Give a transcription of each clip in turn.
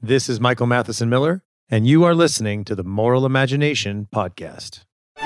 This is Michael Matheson Miller, and you are listening to the Moral Imagination Podcast.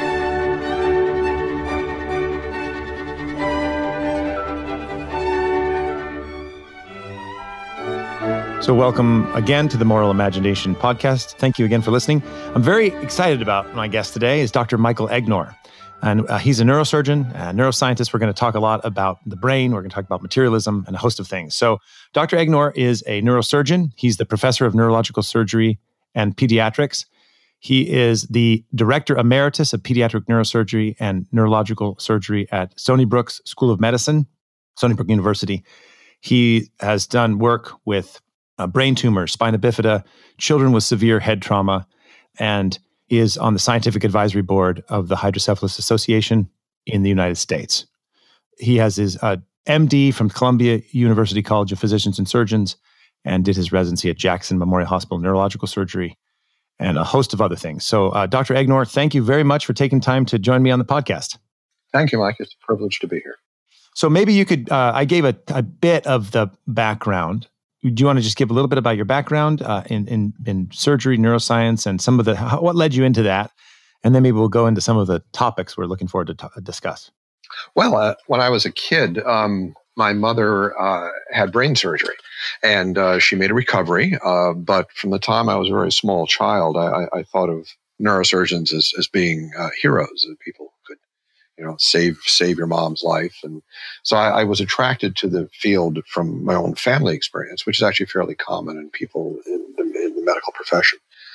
So welcome again to the Moral Imagination Podcast. Thank you again for listening. I'm very excited about my guest today is Dr. Michael Egnor. And he's a neurosurgeon, a neuroscientist. We're going to talk a lot about the brain. We're going to talk about materialism and a host of things. So Dr. Egnor is a neurosurgeon. He's the professor of neurological surgery and pediatrics. He is the director emeritus of pediatric neurosurgery and neurological surgery at Stony Brook School of Medicine, Stony Brook University. He has done work with brain tumors, spina bifida, children with severe head trauma, and is on the scientific advisory board of the Hydrocephalus Association in the United States. He has his MD from Columbia University College of Physicians and Surgeons and did his residency at Jackson Memorial Hospital Neurological Surgery and a host of other things. So Dr. Egnor, thank you very much for taking time to join me on the podcast. Thank you, Mike. It's a privilege to be here. So maybe you could, I gave a bit of the background. Do you want to just give a little bit about your background in surgery, neuroscience, and some of what led you into that? And then maybe we'll go into some of the topics we're looking forward to discuss. Well, when I was a kid, my mother had brain surgery, and she made a recovery. But from the time I was a very small child, I thought of neurosurgeons as being heroes, people who could save your mom's life. And so I was attracted to the field from my own family experience, which is actually fairly common in people in the medical profession.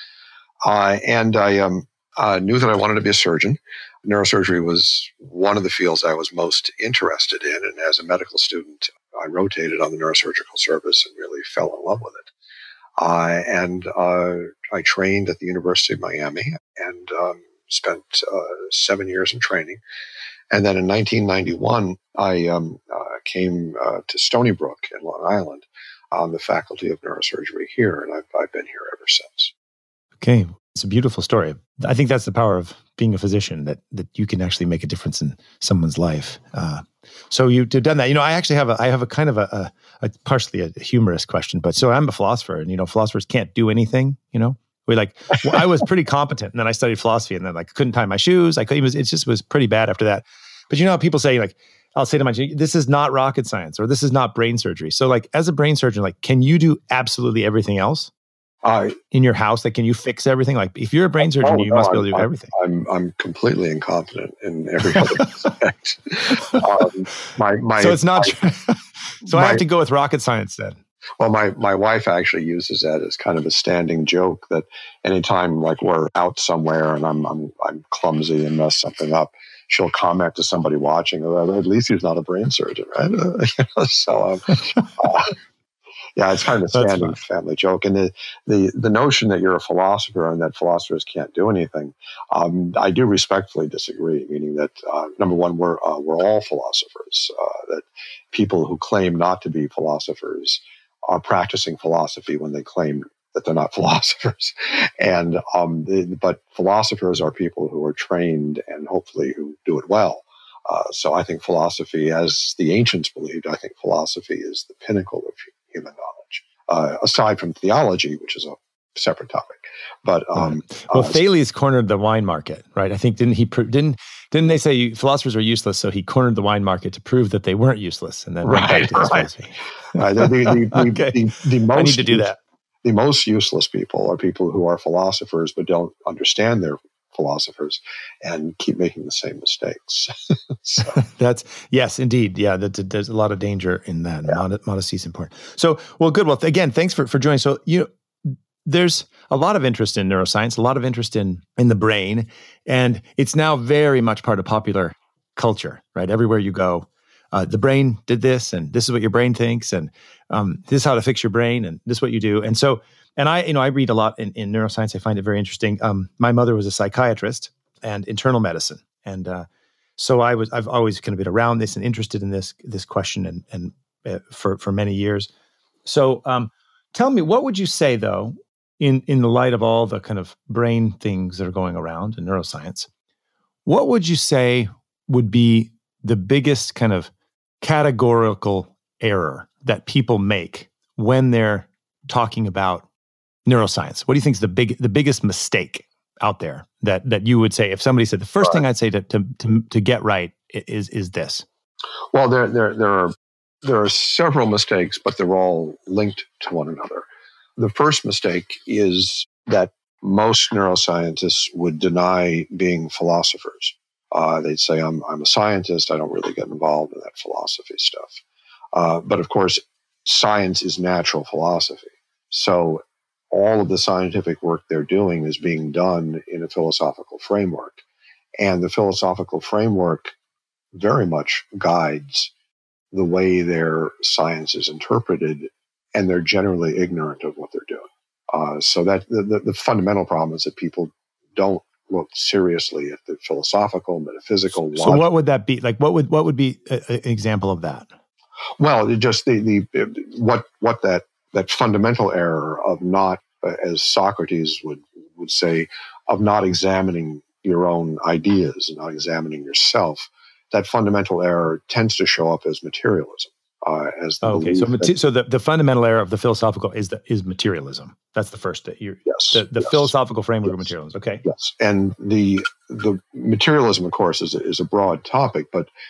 And I knew that I wanted to be a surgeon. Neurosurgery was one of the fields I was most interested in. And as a medical student, I rotated on the neurosurgical service and really fell in love with it. And I trained at the University of Miami and spent 7 years in training. And then in 1991, I came to Stony Brook in Long Island on the faculty of neurosurgery here, and I've been here ever since. Okay. It's a beautiful story. I think that's the power of being a physician, that you can actually make a difference in someone's life. So you've done that. I actually have a kind of a partially a humorous question, but so I'm a philosopher, and philosophers can't do anything, I was pretty competent, and then I studied philosophy, and then couldn't tie my shoes. It just was pretty bad after that. But how people say, I'll say to my, this is not rocket science, or this is not brain surgery. So as a brain surgeon, can you do absolutely everything else in your house? Can you fix everything? If you're a brain surgeon, you must be able to do everything. I'm completely incompetent in every other aspect. So it's not. So I have to go with rocket science then. Well, my wife actually uses that as kind of a standing joke, that anytime we're out somewhere and I'm clumsy and mess something up, she'll comment to somebody watching, at least he's not a brain surgeon, right? Yeah, it's kind of a standing family joke. And the notion that you're a philosopher and that philosophers can't do anything, I do respectfully disagree, meaning that, number one, we're all philosophers, that people who claim not to be philosophers are practicing philosophy when they claim that they're not philosophers. And but philosophers are people who are trained and hopefully who do it well. So I think philosophy, as the ancients believed, I think philosophy is the pinnacle of human knowledge, aside from theology, which is a separate topic. But Thales cornered the wine market, right? I think didn't they say philosophers are useless? So he cornered the wine market to prove that they weren't useless, and then went back to his philosophy. I need to do that. The most useless people are people who are philosophers but don't understand they're philosophers and keep making the same mistakes. Yes, indeed. Yeah, there's a lot of danger in that. Yeah. Modesty is important. So, well, good. Well, again, thanks for joining. So, there's a lot of interest in neuroscience, a lot of interest in the brain, and it's now very much part of popular culture, right? Everywhere you go, the brain did this, and this is what your brain thinks, and this is how to fix your brain, and this is what you do. And so, and I read a lot in neuroscience. I find it very interesting. My mother was a psychiatrist and internal medicine, and so I've always kind of been around this and interested in this question, and for many years. So, tell me, what would you say though, in the light of all the kind of brain things that are going around in neuroscience, what would you say would be the biggest kind of categorical error that people make when they're talking about neuroscience? What do you think is the biggest mistake out there that you would say, if somebody said the first thing I'd say to get right is this? Well, there are several mistakes, but they're all linked to one another. The first mistake is that most neuroscientists would deny being philosophers. They'd say, I'm a scientist, I don't really get involved in that philosophy stuff. But of course, science is natural philosophy. So all of the scientific work they're doing is being done in a philosophical framework. And the philosophical framework very much guides the way their science is interpreted, and they're generally ignorant of what they're doing. So that the fundamental problem is that people don't look seriously at the philosophical, metaphysical. So what would that be? Like, what would be an example of that? Well, just what that fundamental error of not, as Socrates would say, of not examining your own ideas and not examining yourself. That fundamental error tends to show up as materialism. As the so the fundamental error of the philosophical is materialism. That's the first that you're the philosophical framework of materialism. Okay. Yes, and the materialism, of course, is a broad topic,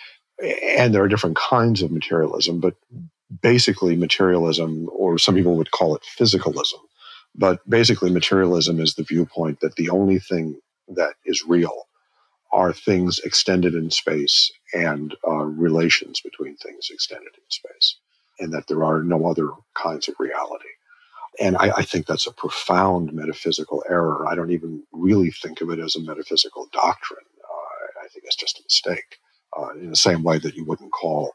and there are different kinds of materialism, but basically materialism, or some people would call it physicalism, but basically materialism is the viewpoint that the only thing that is real are things extended in space and relations between things extended in space, and that there are no other kinds of reality. And I think that's a profound metaphysical error. I don't even really think of it as a metaphysical doctrine. I think it's just a mistake, in the same way that you wouldn't call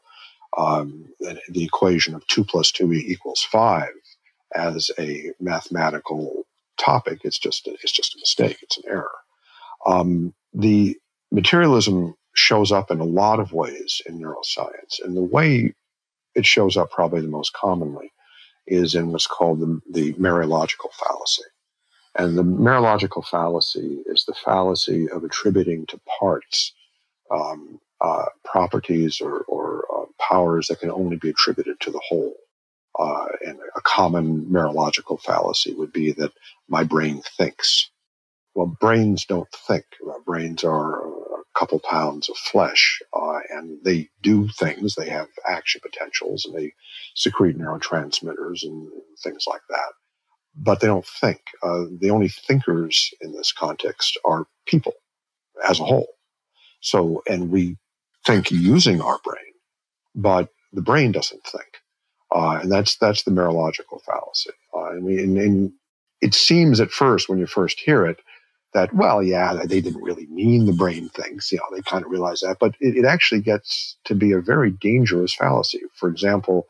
the equation of 2 + 2 = 5 as a mathematical topic. It's just a mistake. It's an error. The materialism shows up in a lot of ways in neuroscience, and the way it shows up probably the most commonly is in what's called the Mariological fallacy. And the Mariological fallacy is the fallacy of attributing to parts properties or powers that can only be attributed to the whole. And a common Mariological fallacy would be that my brain thinks. Well, brains don't think. Brains are a couple pounds of flesh, and they do things. They have action potentials, and they secrete neurotransmitters and things like that. But they don't think. The only thinkers in this context are people as a whole. So, and we think using our brain, but the brain doesn't think. And that's the Mariological fallacy. And it seems at first, when you first hear it, that, well, yeah, they didn't really mean the brain thinks. They kind of realize that. But it actually gets to be a very dangerous fallacy. For example,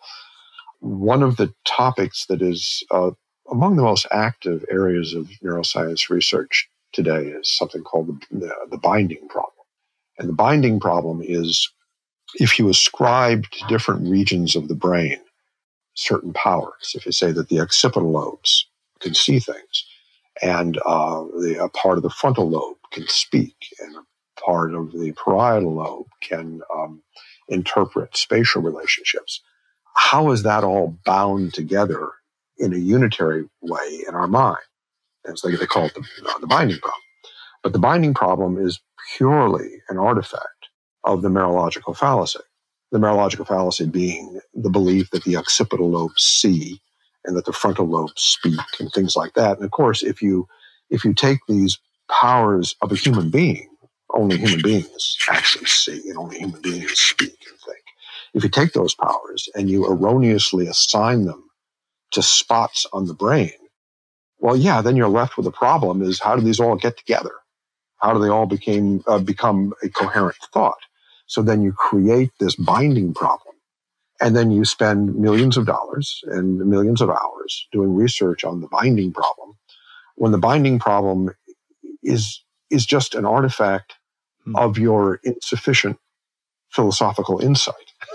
one of the topics that is among the most active areas of neuroscience research today is something called the binding problem. And the binding problem is if you ascribe to different regions of the brain certain powers. If you say that the occipital lobes can see things, and a part of the frontal lobe can speak, and a part of the parietal lobe can interpret spatial relationships. How is that all bound together in a unitary way in our mind? And so they call it the binding problem. But the binding problem is purely an artifact of the Mariological fallacy. The Mariological fallacy being the belief that the occipital lobes see and that the frontal lobes speak and things like that. And of course, if you take these powers of a human being, only human beings actually see and only human beings speak and think. If you take those powers and you erroneously assign them to spots on the brain, well, yeah, then you're left with a problem is how do these all get together? How do they all become a coherent thought? So then you create this binding problem. And then you spend millions of dollars and millions of hours doing research on the binding problem, when the binding problem is just an artifact of your insufficient philosophical insight.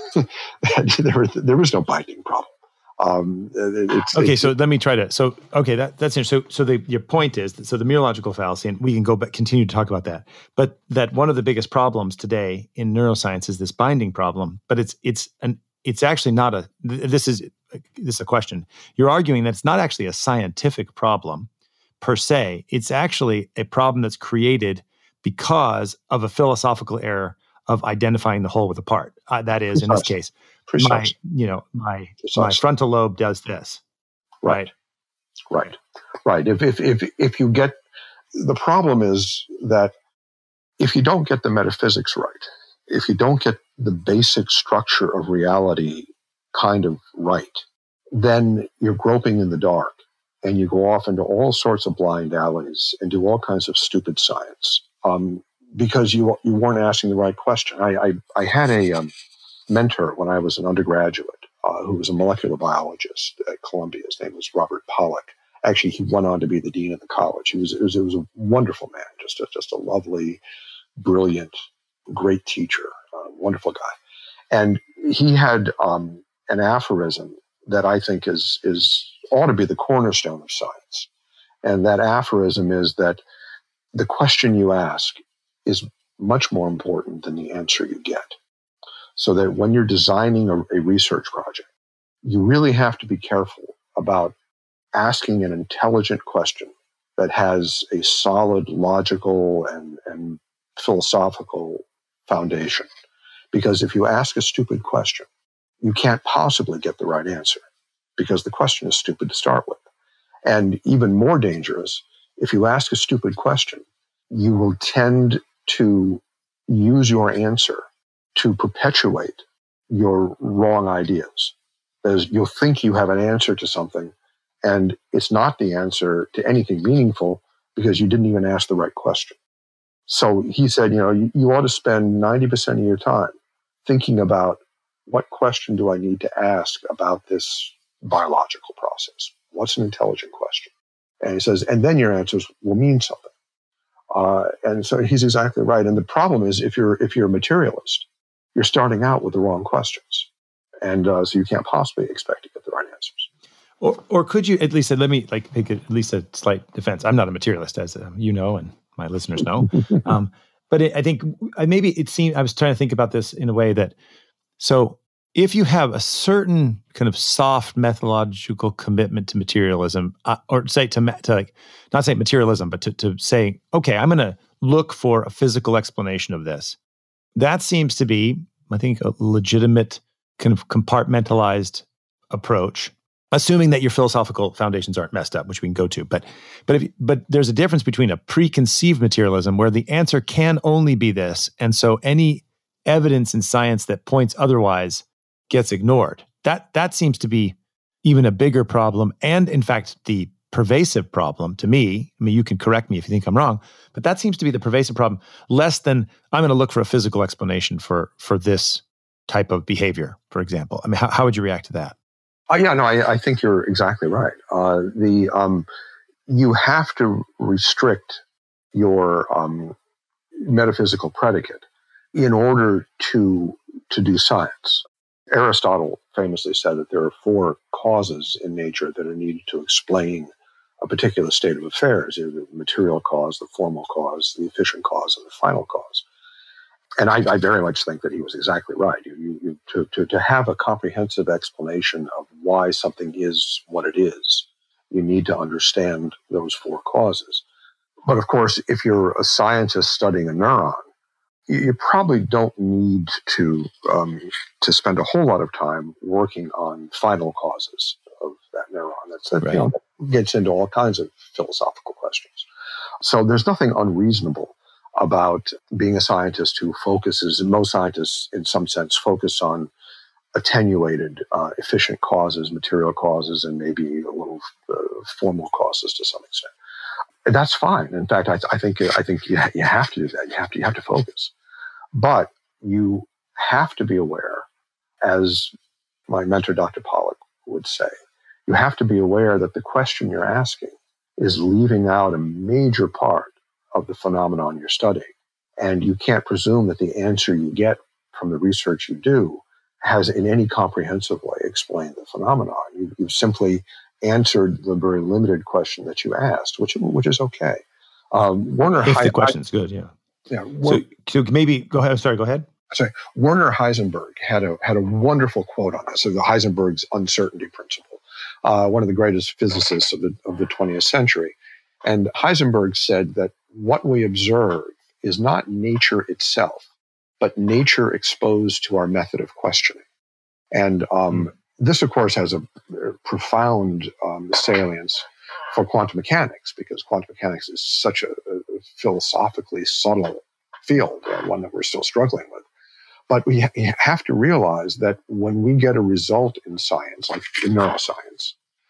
There is no binding problem. So let me try to. So okay, that's interesting. So your point is that, so the Mariological fallacy, and we can go back, continue to talk about that. But that one of the biggest problems today in neuroscience is this binding problem. But it's it's actually not this is a question. You're arguing that it's not actually a scientific problem per se. It's actually a problem that's created because of a philosophical error of identifying the whole with the part. That is, in this case, my frontal lobe does this. Right. If you get, the problem is that if you don't get the metaphysics right, if you don't get the basic structure of reality kind of right, then you're groping in the dark and you go off into all sorts of blind alleys and do all kinds of stupid science because you weren't asking the right question. I had a mentor when I was an undergraduate who was a molecular biologist at Columbia. His name was Robert Pollack. Actually, he went on to be the dean of the college. It was a wonderful man, just a lovely, brilliant, great teacher, wonderful guy. And he had an aphorism that I think ought to be the cornerstone of science. And that aphorism is that the question you ask is much more important than the answer you get. So that when you're designing a research project, you really have to be careful about asking an intelligent question that has a solid logical and philosophical foundation. Because if you ask a stupid question, you can't possibly get the right answer because the question is stupid to start with. And even more dangerous, if you ask a stupid question, you will tend to use your answer to perpetuate your wrong ideas. As you'll think you have an answer to something, and it's not the answer to anything meaningful because you didn't even ask the right question. So he said, you ought to spend 90% of your time thinking about what question do I need to ask about this biological process? What's an intelligent question? And he says, and then your answers will mean something. And so he's exactly right. And the problem is if you're a materialist, you're starting out with the wrong questions. And so you can't possibly expect to get the right answers. Or could you at least, let me make at least a slight defense. I'm not a materialist, as you know, and my listeners know. But I think maybe it seemed, I was trying to think about this in a way that, so if you have a certain kind of soft methodological commitment to materialism, or say not say materialism, but to say, okay, I'm going to look for a physical explanation of this. That seems to be, I think, a legitimate kind of compartmentalized approach, assuming that your philosophical foundations aren't messed up, which we can go to. But there's a difference between a preconceived materialism where the answer can only be this, and so any evidence in science that points otherwise gets ignored. That seems to be even a bigger problem, and in fact, the pervasive problem to me. I mean, you can correct me if you think I'm wrong, but that seems to be the pervasive problem, less than I'm going to look for a physical explanation for this type of behavior, for example. I mean, how would you react to that? I think you're exactly right. You have to restrict your metaphysical predicate in order to do science. Aristotle famously said that there are 4 causes in nature that are needed to explain a particular state of affairs: the material cause, the formal cause, the efficient cause, and the final cause. And I very much think that he was exactly right. To have a comprehensive explanation of why something is what it is, you need to understand those 4 causes. But of course, if you're a scientist studying a neuron, you probably don't need to spend a whole lot of time working on final causes of that neuron. That gets into all kinds of philosophical questions. So there's nothing unreasonable about being a scientist who focuses, and most scientists in some sense focus on attenuated, efficient causes, material causes, and maybe a little formal causes to some extent. And that's fine. In fact, I think you have to do that. You have to focus. But you have to be aware, as my mentor, Dr. Pollack, would say, you have to be aware that the question you're asking is leaving out a major part of the phenomenon you're studying. And you can't presume that the answer you get from the research you do has in any comprehensive way explained the phenomenon. You've simply answered the very limited question that you asked, which is okay. If the question's good, yeah. Yeah. So maybe go ahead. Sorry, go ahead. sorry, Werner Heisenberg had a wonderful quote on this, of the Heisenberg's uncertainty principle, one of the greatest physicists of the 20th century. And Heisenberg said that what we observe is not nature itself, but nature exposed to our method of questioning. And this, of course, has a profound salience for quantum mechanics, because quantum mechanics is such a philosophically subtle field, one that we're still struggling with. But we have to realize that when we get a result in science, like in neuroscience,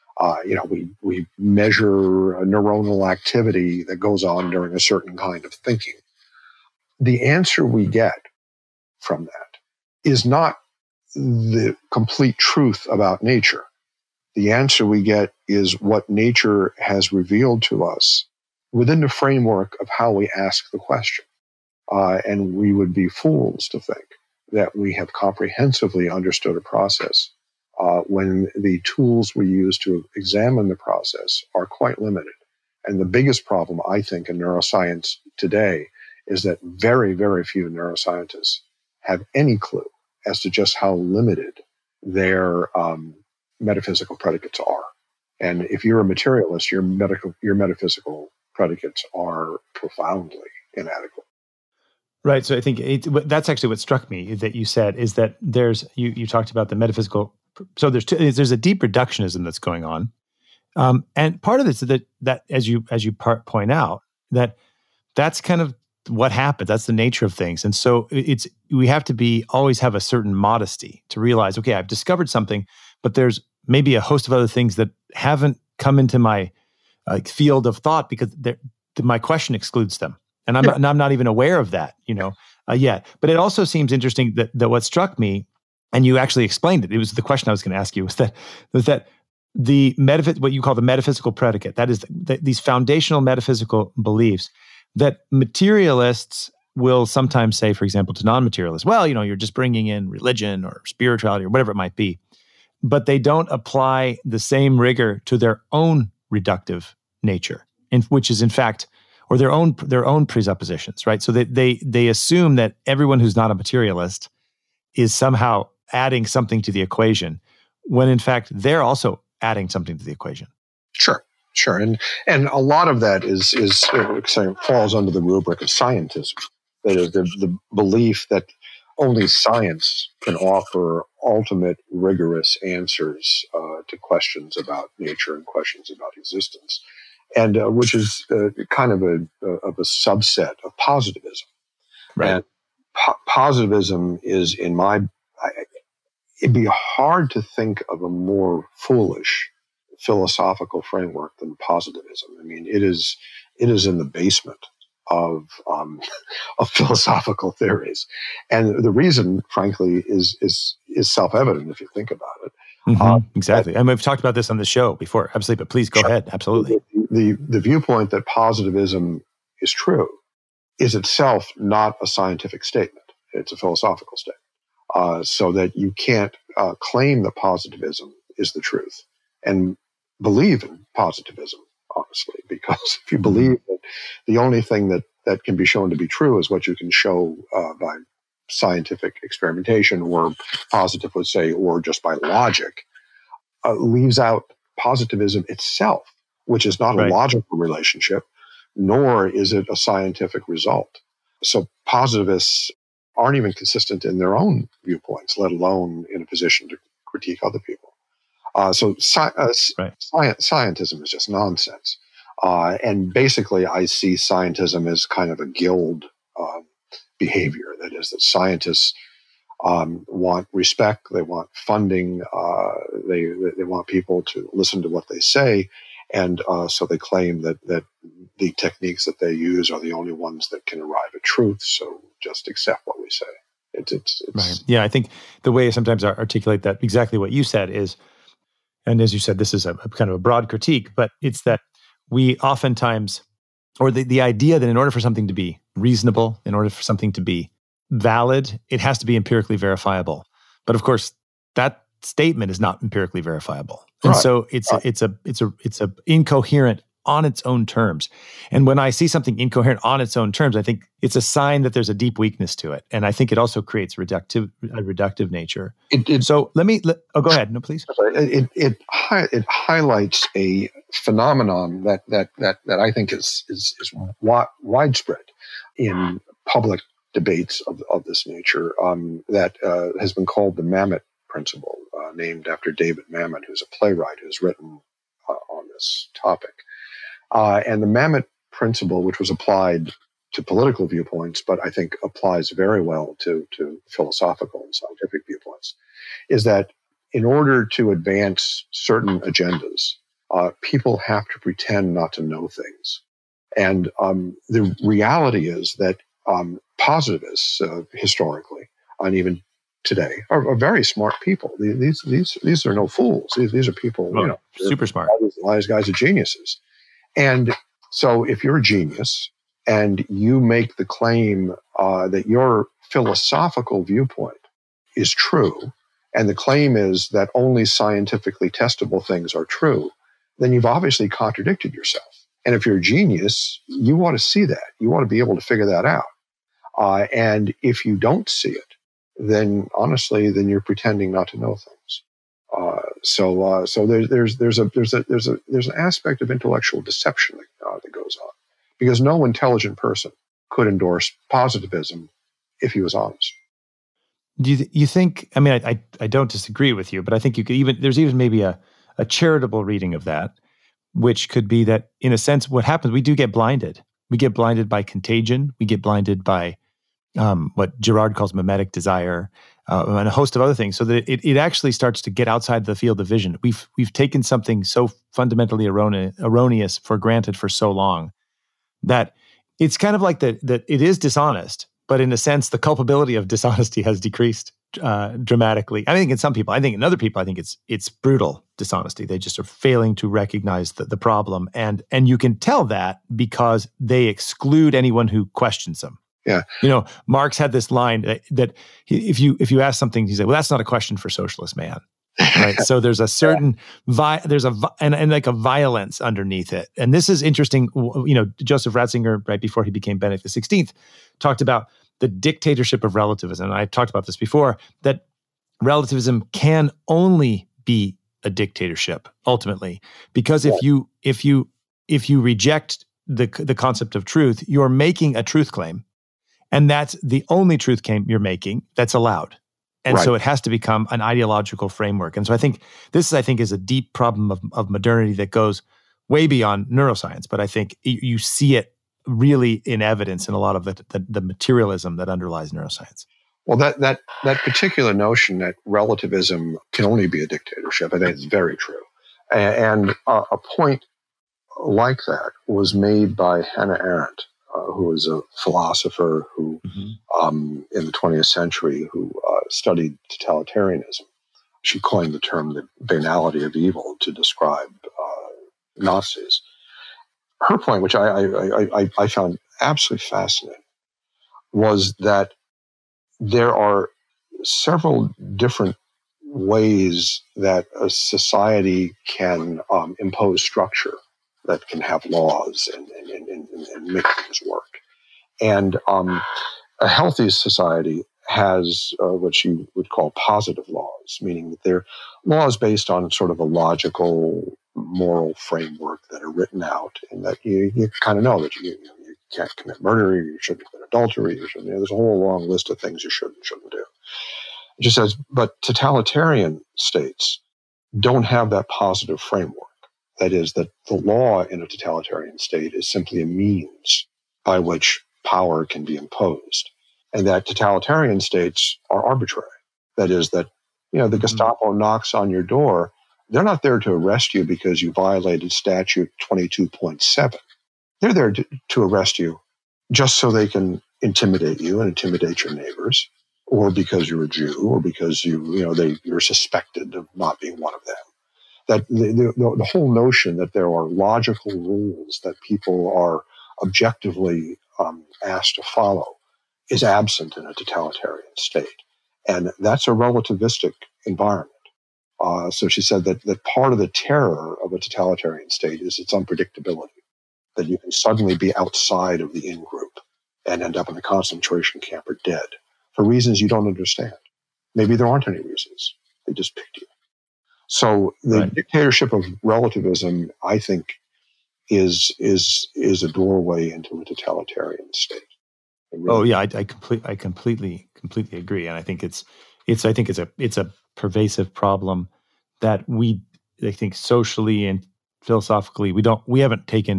we measure a neuronal activity that goes on during a certain kind of thinking. The answer we get from that is not the complete truth about nature. The answer we get is what nature has revealed to us within the framework of how we ask the question. And we would be fools to think that we have comprehensively understood a process when the tools we use to examine the process are quite limited. And the biggest problem, I think, in neuroscience today is that very, very few neuroscientists have any clue as to just how limited their metaphysical predicates are. And if you're a materialist, your metaphysical predicates are profoundly inadequate. Right. So I think that's actually what struck me that you said is that you talked about the metaphysical. So there's a deep reductionism that's going on, and part of this is that as you point out that's kind of what happens. That's the nature of things, and so we have to always have a certain modesty to realize, okay, I've discovered something, but there's maybe a host of other things that haven't come into my field of thought because my question excludes them. And I'm not even aware of that, yet. But it also seems interesting that what struck me, and you actually explained it. It was the question I was going to ask you was that what you call the metaphysical predicate, that is these foundational metaphysical beliefs that materialists will sometimes say, for example, to non-materialists, well, you're just bringing in religion or spirituality or whatever it might be, but they don't apply the same rigor to their own reductive nature, which is in fact. Or their own presuppositions, right? So they assume that everyone who's not a materialist is somehow adding something to the equation, when in fact they're also adding something to the equation. Sure, and a lot of that falls under the rubric of scientism. That is the belief that only science can offer ultimate rigorous answers to questions about nature and questions about existence. And which is kind of a subset of positivism. Right. And positivism is, it'd be hard to think of a more foolish philosophical framework than positivism. I mean, it is in the basement of philosophical theories, and the reason, frankly, is self-evident if you think about it. Exactly. And we've talked about this on the show before. Absolutely. But please go ahead. Absolutely. The viewpoint that positivism is true is itself not a scientific statement. It's a philosophical statement. So that you can't claim that positivism is the truth and believe in positivism, honestly, because if you believe that the only thing that can be shown to be true is what you can show by scientific experimentation, or positive would say, or just by logic, leaves out positivism itself, which is not a logical relationship, nor is it a scientific result. So positivists aren't even consistent in their own viewpoints, let alone in a position to critique other people. Scientism is just nonsense. And basically, I see scientism as kind of a guild behavior. That is, that scientists want respect, they want funding, they want people to listen to what they say, and so they claim that the techniques that they use are the only ones that can arrive at truth. So just accept what we say. It's right. Yeah, I think the way I sometimes articulate that, exactly what you said is, and as you said, this is a kind of a broad critique, but it's that we oftentimes, or the idea that in order for something to be reasonable, in order for something to be valid, it has to be empirically verifiable. But of course, that statement is not empirically verifiable, and so it's a incoherent on its own terms. And when I see something incoherent on its own terms, I think it's a sign that there's a deep weakness to it. And I think it also creates a reductive nature. So go ahead. No, please. It highlights a phenomenon that I think is widespread in public debates of this nature, that has been called the Mamet principle, named after David Mamet, who's a playwright who's written on this topic. And the Mamet principle, which was applied to political viewpoints, but I think applies very well to philosophical and scientific viewpoints, is that in order to advance certain agendas, people have to pretend not to know things. And the reality is that positivists, historically, and even today, are very smart people. These are no fools. These are people, super smart. These guys are geniuses. And so if you're a genius and you make the claim that your philosophical viewpoint is true, and the claim is that only scientifically testable things are true, then you've obviously contradicted yourself. And if you're a genius, you want to see that. You want to be able to figure that out. And if you don't see it, then honestly, then you're pretending not to know things. So there's an aspect of intellectual deception that goes on, because no intelligent person could endorse positivism if he was honest. Do you think? I mean, I don't disagree with you, but I think you could there's even maybe a charitable reading of that, which could be that in a sense, what happens, we do get blinded. We get blinded by contagion. We get blinded by what Girard calls mimetic desire, and a host of other things, so that it actually starts to get outside the field of vision. We've taken something so fundamentally erroneous for granted for so long that it's kind of like that it is dishonest, but in a sense, the culpability of dishonesty has decreased dramatically. I think in some people, I think in other people, I think it's brutal dishonesty. They just are failing to recognize the problem, and you can tell that because they exclude anyone who questions them. Yeah. Marx had this line that if you ask something, he said, well, that's not a question for socialist man. Right. So there's a certain, and like a violence underneath it. And this is interesting. Joseph Ratzinger, right before he became Benedict XVI, talked about the dictatorship of relativism. And I talked about this before, that relativism can only be a dictatorship ultimately, because if you reject the concept of truth, you're making a truth claim. And that's the only truth claim you're making that's allowed. And so it has to become an ideological framework. And so I think this is a deep problem of modernity that goes way beyond neuroscience. But I think you see it really in evidence in a lot of the materialism that underlies neuroscience. Well, that particular notion that relativism can only be a dictatorship, I think it's very true. And a point like that was made by Hannah Arendt, who was a philosopher who, in the 20th century, who studied totalitarianism. She coined the term the banality of evil to describe Nazis. Her point, which I found absolutely fascinating, was that there are several different ways that a society can impose structure, that can have laws and make things work. And a healthy society has what you would call positive laws, meaning that they're laws based on sort of a logical, moral framework that are written out, and that you kind of know that you can't commit murder, you shouldn't commit adultery, you shouldn't. There's a whole long list of things you should and shouldn't do. It just says, but totalitarian states don't have that positive framework. That is, that the law in a totalitarian state is simply a means by which power can be imposed. And that totalitarian states are arbitrary. That is, that the Gestapo knocks on your door. They're not there to arrest you because you violated Statute 22.7. They're there to arrest you just so they can intimidate you and intimidate your neighbors, or because you're a Jew, or because you're suspected of not being one of them. That the whole notion that there are logical rules that people are objectively asked to follow is absent in a totalitarian state. And that's a relativistic environment. So she said that part of the terror of a totalitarian state is its unpredictability. that you can suddenly be outside of the in-group and end up in a concentration camp or dead for reasons you don't understand. Maybe there aren't any reasons. They just picked you. So the dictatorship of relativism, I think, is a doorway into a totalitarian state. Really I completely agree, and I think it's a pervasive problem that I think socially and philosophically we haven't taken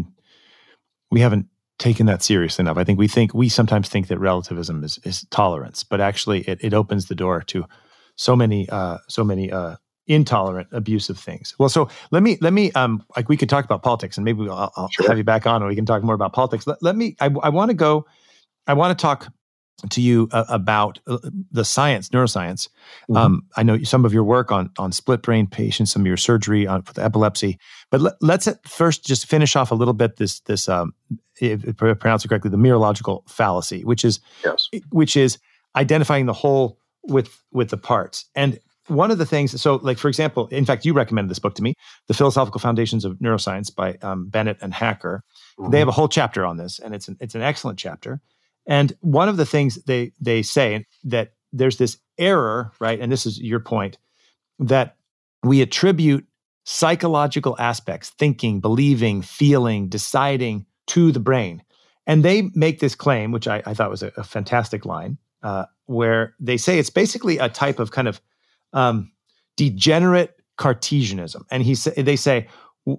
that seriously enough. I think we sometimes think that relativism is tolerance, but actually it opens the door to so many intolerant, abusive things. Well, so let me like we could talk about politics, and maybe I'll Sure. have you back on, and we can talk more about politics. I want to talk to you about the science, neuroscience. Mm-hmm. I know some of your work on split brain patients, some of your surgery for the epilepsy. But let's at first just finish off a little bit this if I pronounce it correctly, the mereological fallacy, which is identifying the whole with the parts. And one of the things, so like for example, in fact, you recommended this book to me, The Philosophical Foundations of Neuroscience by Bennett and Hacker. Mm-hmm. They have a whole chapter on this, and it's an excellent chapter. And one of the things they say that there's this error, right? And this is your point, that we attribute psychological aspects, thinking, believing, feeling, deciding, to the brain. And they make this claim, which I thought was a fantastic line, where they say it's basically a type of kind of degenerate Cartesianism. And they say,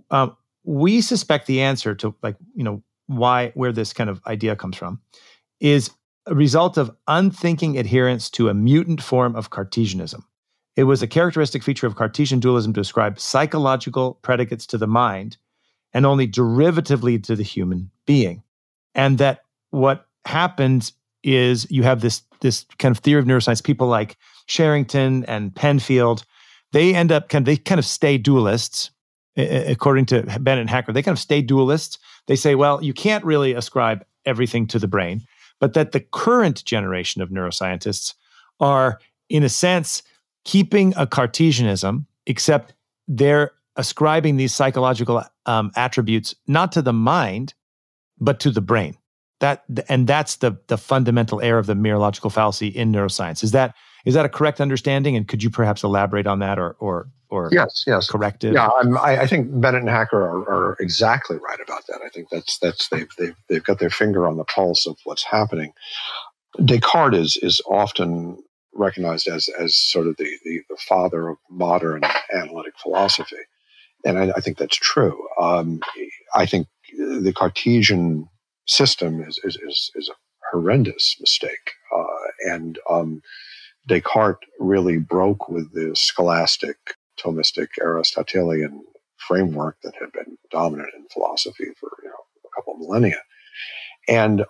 we suspect the answer to where this kind of idea comes from is a result of unthinking adherence to a mutant form of Cartesianism. It was a characteristic feature of Cartesian dualism to ascribe psychological predicates to the mind and only derivatively to the human being. And that what happens is you have this kind of theory of neuroscience, people like Sherrington and Penfield, they end up kind of stay dualists, according to Bennett and Hacker. They kind of stay dualists. They say, well, you can't really ascribe everything to the brain, but that the current generation of neuroscientists are, in a sense, keeping a Cartesianism, except they're ascribing these psychological attributes not to the mind, but to the brain. That's the fundamental error of the mereological fallacy in neuroscience. Is that a correct understanding? And could you perhaps elaborate on that or yes, correct it? Yeah, I think Bennett and Hacker are exactly right about that. I think that's they've got their finger on the pulse of what's happening. Descartes is often recognized as sort of the father of modern analytic philosophy, and I think that's true. I think the Cartesian system is a horrendous mistake, and Descartes really broke with the scholastic, Thomistic, Aristotelian framework that had been dominant in philosophy for a couple of millennia. And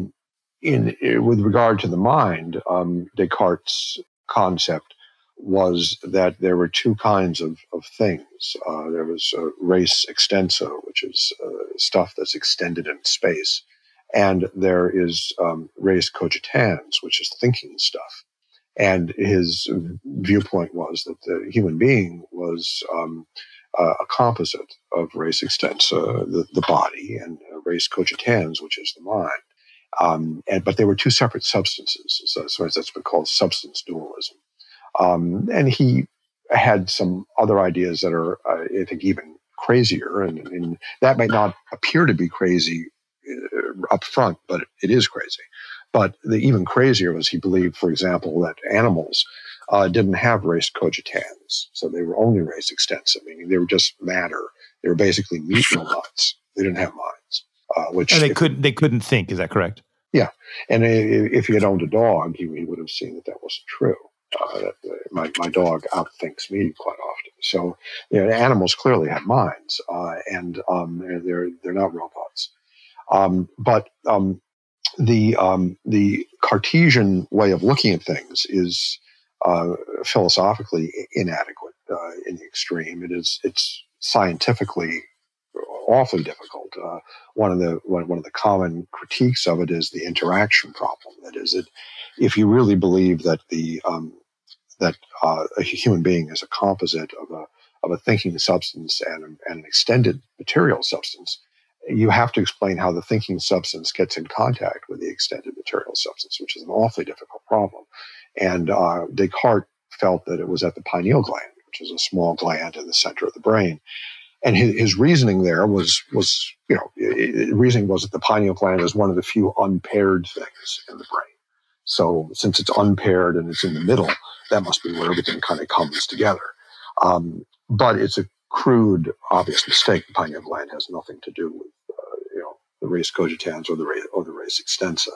with regard to the mind, Descartes' concept was that there were two kinds of things. There was res extensa, which is stuff that's extended in space, and there is res cogitans, which is thinking stuff. And his viewpoint was that the human being was a composite of res extensa, the body, and res cogitans, which is the mind. But they were two separate substances. So that's been called substance dualism. And he had some other ideas that are, I think, even crazier. And that might not appear to be crazy up front, but it is crazy. But the even crazier was he believed, for example, that animals didn't have res cogitans. So they were only res extensa, meaning they were just matter. They were basically meat robots. They didn't have minds. And they couldn't think. Is that correct? Yeah. And if he had owned a dog, he would have seen that wasn't true. My dog outthinks me quite often. So animals clearly have minds, and they're not robots. But the Cartesian way of looking at things is philosophically inadequate in the extreme. It's scientifically awfully difficult. One of the common critiques of it is the interaction problem. That is, if you really believe that a human being is a composite of a thinking substance and an extended material substance, you have to explain how the thinking substance gets in contact with the extended material substance, which is an awfully difficult problem. And Descartes felt that it was at the pineal gland, which is a small gland in the center of the brain. And his reasoning there was reasoning was that the pineal gland is one of the few unpaired things in the brain. So since it's unpaired and it's in the middle, that must be where everything kind of comes together. But it's a crude, obvious mistake. The pineal gland has nothing to do with the res cogitans or the res extensa.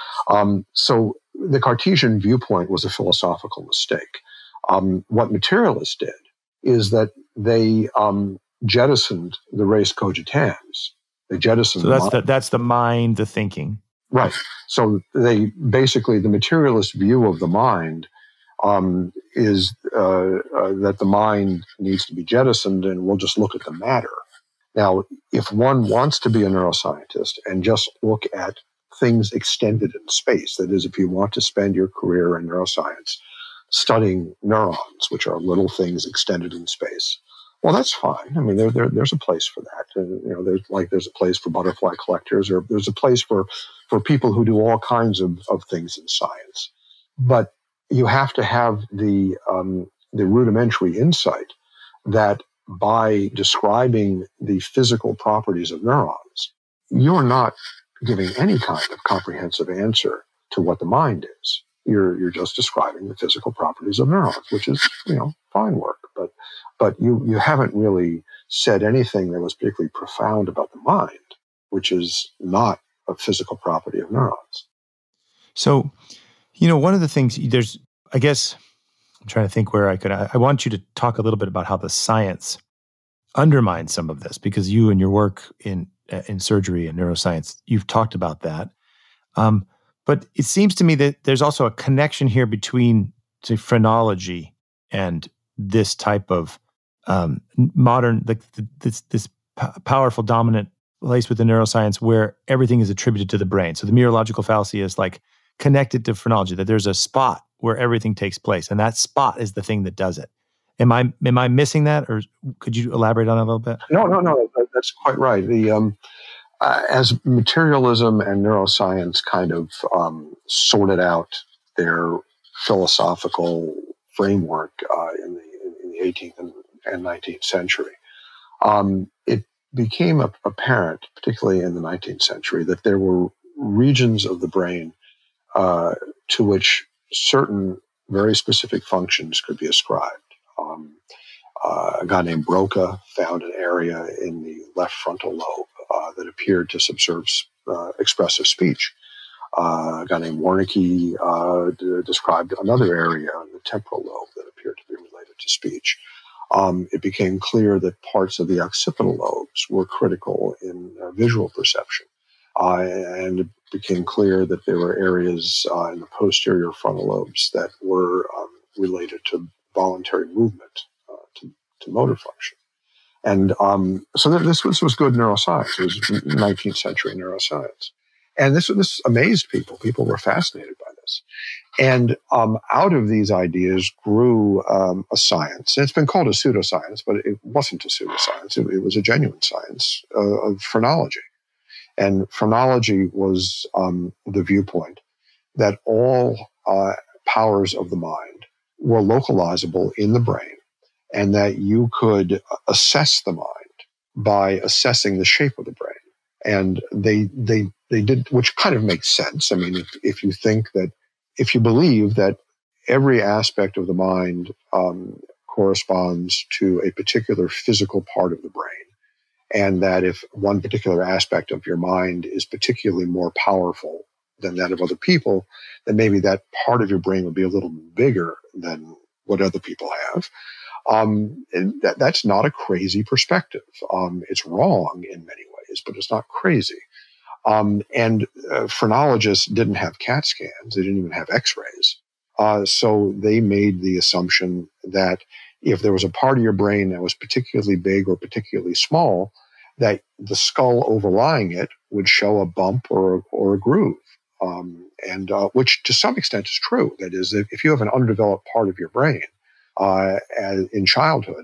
So the Cartesian viewpoint was a philosophical mistake. What materialists did is that they jettisoned the res cogitans. They jettisoned. So that's the mind, the thinking. Right. So the materialist view of the mind is that the mind needs to be jettisoned, and we'll just look at the matter. Now, if one wants to be a neuroscientist and just look at things extended in space, that is, if you want to spend your career in neuroscience studying neurons, which are little things extended in space, well, that's fine. I mean, there's a place for that. There's a place for butterfly collectors, or there's a place for people who do all kinds of things in science. But you have to have the rudimentary insight that by describing the physical properties of neurons, you're not giving any kind of comprehensive answer to what the mind is. You're just describing the physical properties of neurons, which is fine work, but you haven't really said anything that was particularly profound about the mind, which is not a physical property of neurons. So, one of the things I guess I'm trying to think where I want you to talk a little bit about how the science undermines some of this, because you and your work in surgery and neuroscience, you've talked about that. But it seems to me that there's also a connection here between, say, phrenology and this type of modern, this powerful dominant place within neuroscience where everything is attributed to the brain. So the mereological fallacy is like connected to phrenology, that there's a spot where everything takes place, and that spot is the thing that does it. Am I missing that, or could you elaborate on that a little bit? No, that's quite right. As materialism and neuroscience kind of sorted out their philosophical framework in the 18th and 19th century, it became apparent, particularly in the 19th century, that there were regions of the brain to which certain very specific functions could be ascribed. A guy named Broca found an area in the left frontal lobe that appeared to subserve expressive speech. A guy named Wernicke described another area in the temporal lobe that appeared to be related to speech. It became clear that parts of the occipital lobes were critical in visual perception. And it became clear that there were areas in the posterior frontal lobes that were related to voluntary movement, to motor function. And so this was good neuroscience. It was 19th century neuroscience. And this amazed people. People were fascinated by this. And out of these ideas grew a science. And it's been called a pseudoscience, but it wasn't a pseudoscience. It was a genuine science of phrenology. And phrenology was the viewpoint that all powers of the mind were localizable in the brain, and that you could assess the mind by assessing the shape of the brain. And they did, which kind of makes sense. I mean, if you believe that every aspect of the mind corresponds to a particular physical part of the brain, and that if one particular aspect of your mind is particularly more powerful than that of other people, then maybe that part of your brain will be a little bigger than what other people have. That's not a crazy perspective. It's wrong in many ways, but it's not crazy. And phrenologists didn't have CAT scans. They didn't even have x-rays. So they made the assumption that if there was a part of your brain that was particularly big or particularly small, that the skull overlying it would show a bump or a groove, and which to some extent is true. That is, if you have an underdeveloped part of your brain in childhood,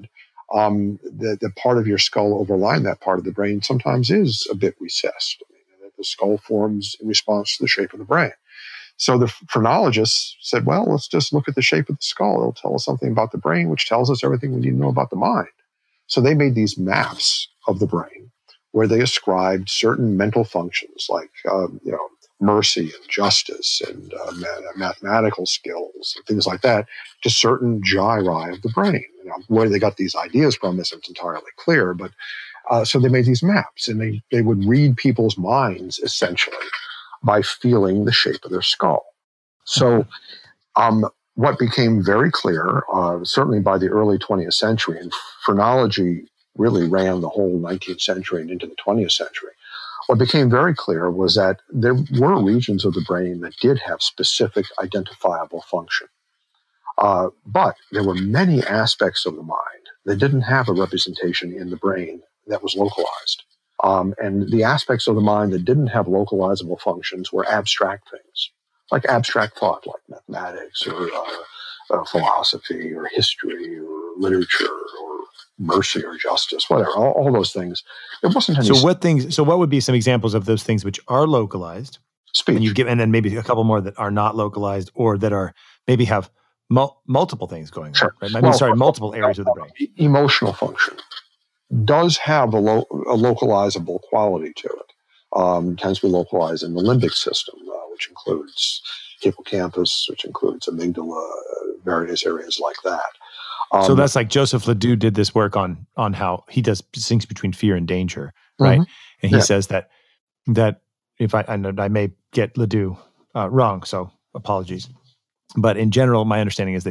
the part of your skull overlying that part of the brain sometimes is a bit recessed. I mean, the skull forms in response to the shape of the brain. So the phrenologists said, well, let's just look at the shape of the skull. It'll tell us something about the brain, which tells us everything we need to know about the mind. So they made these maps of the brain where they ascribed certain mental functions like, mercy and justice and mathematical skills and things like that to certain gyri of the brain. Now, where they got these ideas from isn't entirely clear, but so they made these maps, and they would read people's minds essentially by feeling the shape of their skull. So what became very clear, certainly by the early 20th century, and phrenology really ran the whole 19th century and into the 20th century, what became very clear was that there were regions of the brain that did have specific identifiable function. But there were many aspects of the mind that didn't have a representation in the brain that was localized. And the aspects of the mind that didn't have localizable functions were abstract things, like abstract thought, like mathematics or philosophy or history or literature or mercy or justice, whatever, all those things. It wasn't any. So what would be some examples of those things which are localized? Speech. And then maybe a couple more that are not localized or that are maybe have multiple things going on. Right? Multiple areas of the brain. Emotional function does have a localizable quality to it. Tends to be localized in the limbic system, which includes hippocampus, which includes amygdala, various areas like that. So that's like Joseph Ledoux did this work on how he does distinction between fear and danger, right? Mm-hmm. And he says that if I may get Ledoux wrong, so apologies. But in general, my understanding is that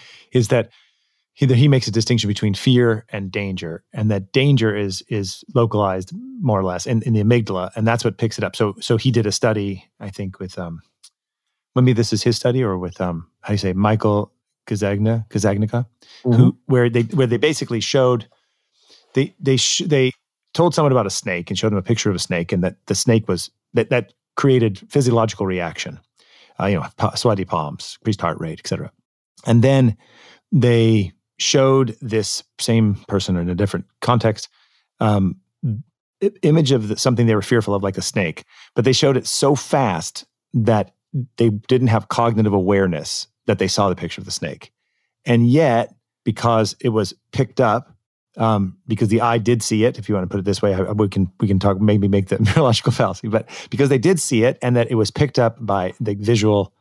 he makes a distinction between fear and danger, and that danger is localized more or less in the amygdala, and that's what picks it up. So he did a study, I think, with maybe this is his study, or with Michael Kazagnica, mm-hmm. where they basically showed they told someone about a snake and showed them a picture of a snake, and that the snake was that created physiological reaction, sweaty palms, increased heart rate, etc. And then they showed this same person in a different context image of something they were fearful of, like a snake, but they showed it so fast that they didn't have cognitive awareness that they saw the picture of the snake. And yet, because it was picked up, because the eye did see it, if you want to put it this way, we can talk, maybe make the neurological fallacy, but because they did see it and that it was picked up by the visual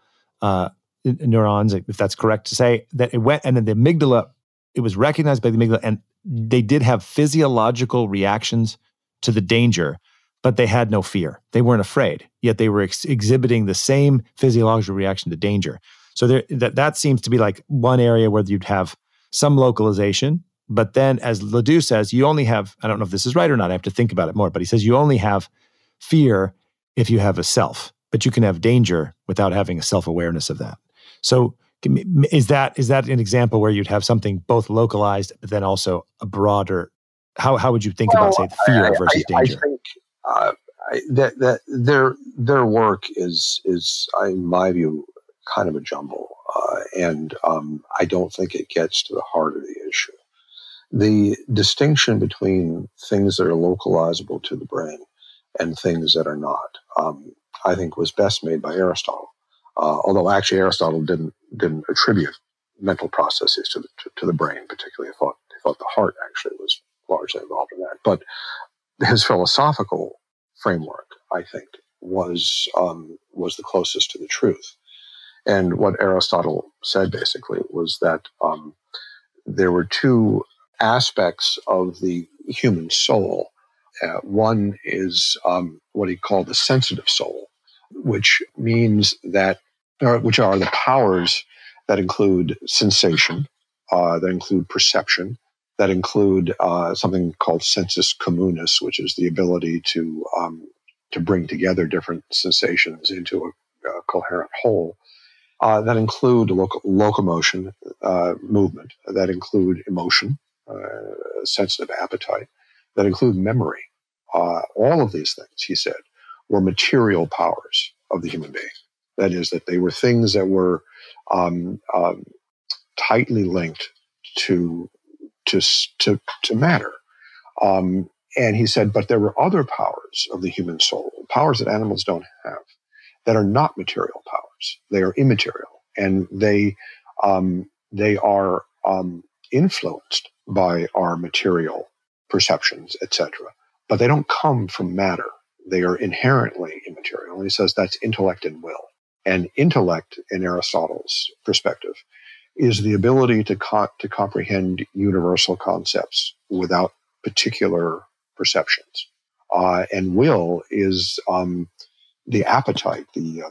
neurons, if that's correct to say, that it went, and then the amygdala, it was recognized by the amygdala, and they did have physiological reactions to the danger, but they had no fear. They weren't afraid, yet they were exhibiting the same physiological reaction to danger. So that seems to be like one area where you'd have some localization, but then, as Ledoux says, you only have, I don't know if this is right or not, I have to think about it more, but he says you only have fear if you have a self, but you can have danger without having a self-awareness of that. So is that an example where you'd have something both localized, but then also a broader, how would you think about, say, fear versus danger? I think that their work is in my view, kind of a jumble. And I don't think it gets to the heart of the issue. The distinction between things that are localizable to the brain and things that are not, I think was best made by Aristotle. Although actually Aristotle didn't attribute mental processes to the brain particularly. He thought the heart actually was largely involved in that. But his philosophical framework, I think, was the closest to the truth. And what Aristotle said basically was that there were two aspects of the human soul. One is what he called the sensitive soul, which means that, which are the powers that include sensation, that include perception, that include something called sensus communis, which is the ability to bring together different sensations into a coherent whole. That include locomotion, movement, that include emotion, sensitive appetite, that include memory. All of these things, he said, were material powers of the human being. That is, that they were things that were tightly linked to to matter. And he said, but there were other powers of the human soul, powers that animals don't have, that are not material powers. They are immaterial, and they are influenced by our material perceptions, etc. But they don't come from matter. They are inherently immaterial. And he says that's intellect and will. And intellect, in Aristotle's perspective, is the ability to comprehend universal concepts without particular perceptions. And will is the appetite,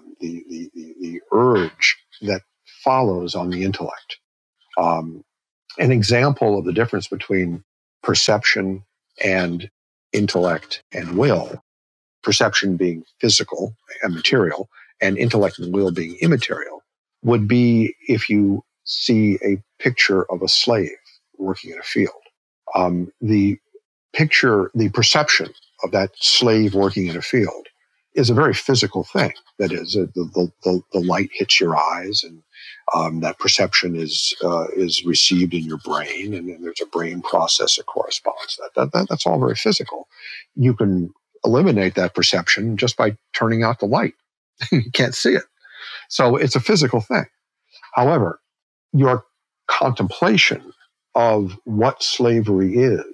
the urge that follows on the intellect. An example of the difference between perception and intellect and will, perception being physical and material, and intellect and will being immaterial, would be if you see a picture of a slave working in a field. The perception of that slave working in a field is a very physical thing. That is, the light hits your eyes, and that perception is received in your brain, and then there's a brain process that corresponds. That's all very physical. You can eliminate that perception just by turning out the light. You can't see it. So it's a physical thing. However, your contemplation of what slavery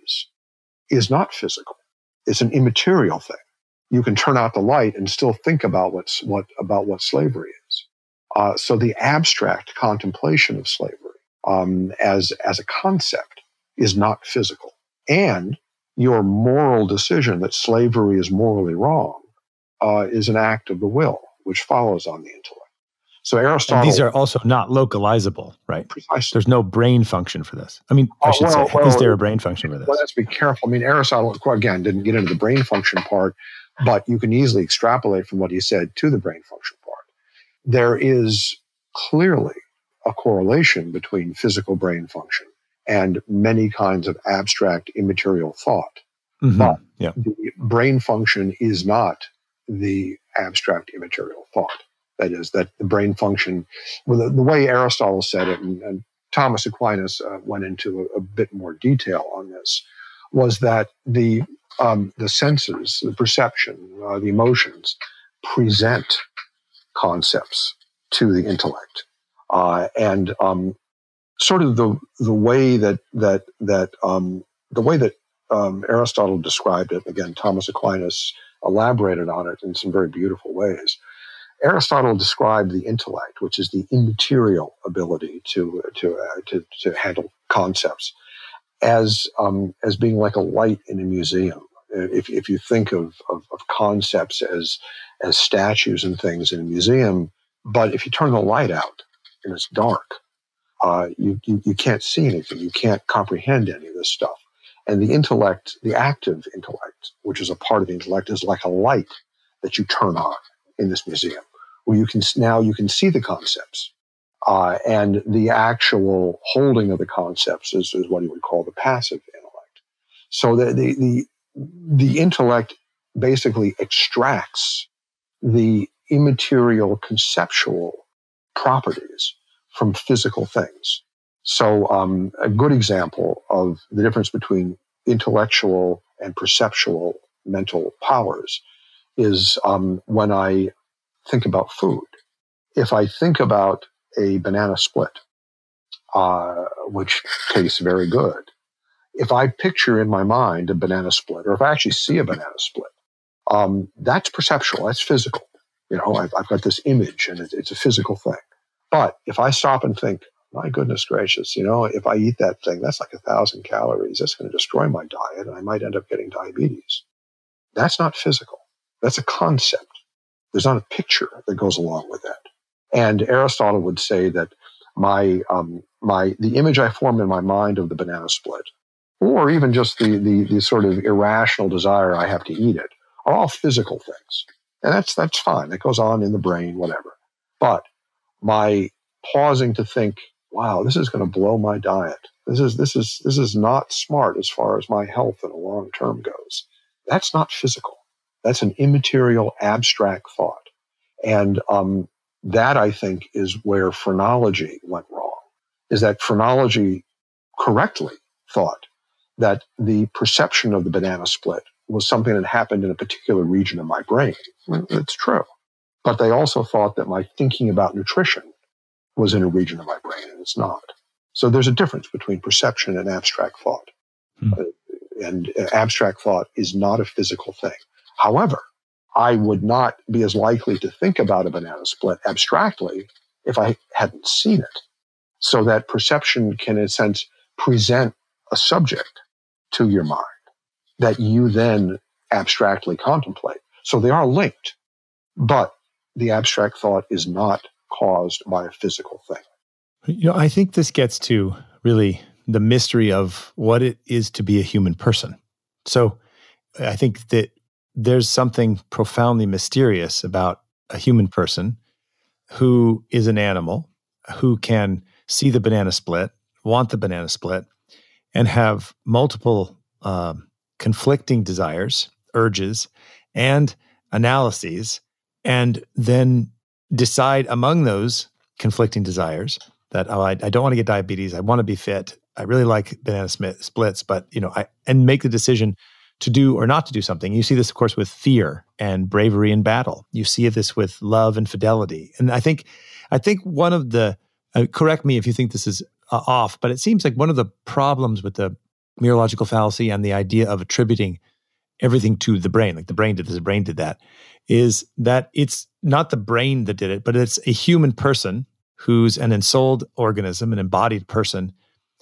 is not physical. It's an immaterial thing. You can turn out the light and still think about what slavery is. So the abstract contemplation of slavery as a concept is not physical. And your moral decision that slavery is morally wrong is an act of the will, which follows on the intellect. So Aristotle... And these are also not localizable, right? Precisely. There's no brain function for this. I mean, I should say, is there a brain function for this? Well, let's be careful. I mean, Aristotle, again, didn't get into the brain function part, but you can easily extrapolate from what he said to the brain function part. There is clearly a correlation between physical brain function and many kinds of abstract immaterial thought. Mm-hmm. But the brain function is not the abstract immaterial thought. That is, that the brain function, well, the way Aristotle said it, and Thomas Aquinas went into a bit more detail on this, was that the senses, the perception, the emotions present concepts to the intellect, and sort of the way that Aristotle described it. Again, Thomas Aquinas elaborated on it in some very beautiful ways. Aristotle described the intellect, which is the immaterial ability to handle concepts, as being like a light in a museum. If you think of concepts as statues and things in a museum, but if you turn the light out and it's dark, you can't see anything. You can't comprehend any of this stuff. And the intellect, the active intellect, which is a part of the intellect, is like a light that you turn on in this museum, where you can see the concepts, and the actual holding of the concepts is what you would call the passive intellect. So the intellect basically extracts the immaterial conceptual properties from physical things. So a good example of the difference between intellectual and perceptual mental powers is when I think about food. If I think about a banana split, which tastes very good, if I picture in my mind a banana split, or if I actually see a banana split, that's perceptual, that's physical. You know, I've got this image, and it's a physical thing. But if I stop and think, my goodness gracious, you know, if I eat that thing, that's like 1,000 calories. That's going to destroy my diet, and I might end up getting diabetes. That's not physical. That's a concept. There's not a picture that goes along with that. And Aristotle would say that the image I form in my mind of the banana split, or even just the sort of irrational desire I have to eat it, are all physical things. And that's fine. That goes on in the brain, whatever. But my pausing to think, wow, this is going to blow my diet. This is not smart as far as my health in a long term goes. That's not physical. That's an immaterial, abstract thought. And that, I think, is where phrenology went wrong, is that phrenology correctly thought that the perception of the banana split was something that happened in a particular region of my brain. Well, it's true. But they also thought that my thinking about nutrition was in a region of my brain, and it's not. So there's a difference between perception and abstract thought. And abstract thought is not a physical thing. However, I would not be as likely to think about a banana split abstractly if I hadn't seen it. So that perception can, in a sense, present a subject to your mind that you then abstractly contemplate. So they are linked, but the abstract thought is not caused by a physical thing. I think this gets to really the mystery of what it is to be a human person. So I think that there's something profoundly mysterious about a human person who is an animal, who can see the banana split, want the banana split, and have multiple conflicting desires, urges, and analyses, and then decide among those conflicting desires that, I don't want to get diabetes, I want to be fit, I really like banana splits, but and make the decision to do or not to do something. You see this, of course, with fear and bravery in battle. You see this with love and fidelity. And I think one of the, correct me if you think this is off, but it seems like one of the problems with the mereological fallacy and the idea of attributing everything to the brain, like the brain did this, the brain did that, is that it's not the brain that did it, but it's a human person who's an ensouled organism, an embodied person,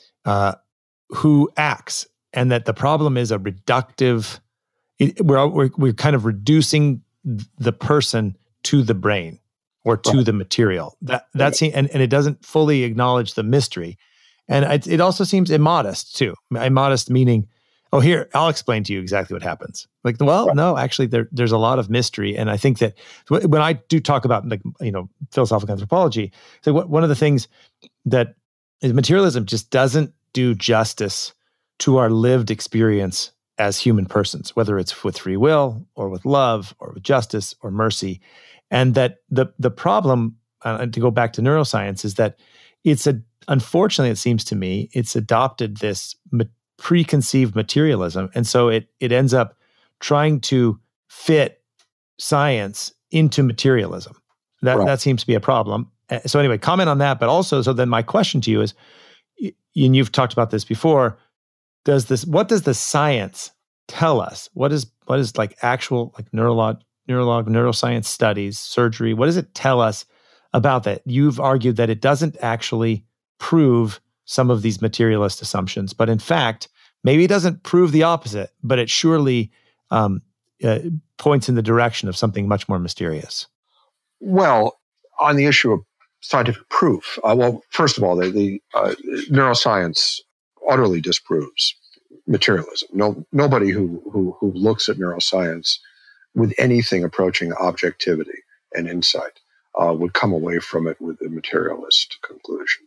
who acts, and that the problem is a reductive. We're kind of reducing the person to the brain or to the material. That's and it doesn't fully acknowledge the mystery, and it also seems immodest too. Immodest meaning, oh, here, I'll explain to you exactly what happens. Like, well, no, actually, there's a lot of mystery, and I think that when I do talk about philosophical anthropology, so one of the things that is materialism just doesn't do justice to our lived experience as human persons, whether it's with free will or with love or with justice or mercy. And that the problem, to go back to neuroscience, is that unfortunately, it seems to me, it's adopted this preconceived materialism. And so it ends up trying to fit science into materialism. That seems to be a problem. So anyway, comment on that. But also, so then my question to you is, and you've talked about this before, what does the science tell us? What is like actual like neuroscience studies, surgery? What does it tell us about that? You've argued that it doesn't actually prove some of these materialist assumptions, but in fact, maybe it doesn't prove the opposite, but it surely points in the direction of something much more mysterious. Well, On the issue of scientific proof, first of all, the neuroscience utterly disproves materialism. Nobody who looks at neuroscience with anything approaching objectivity and insight would come away from it with a materialist conclusion.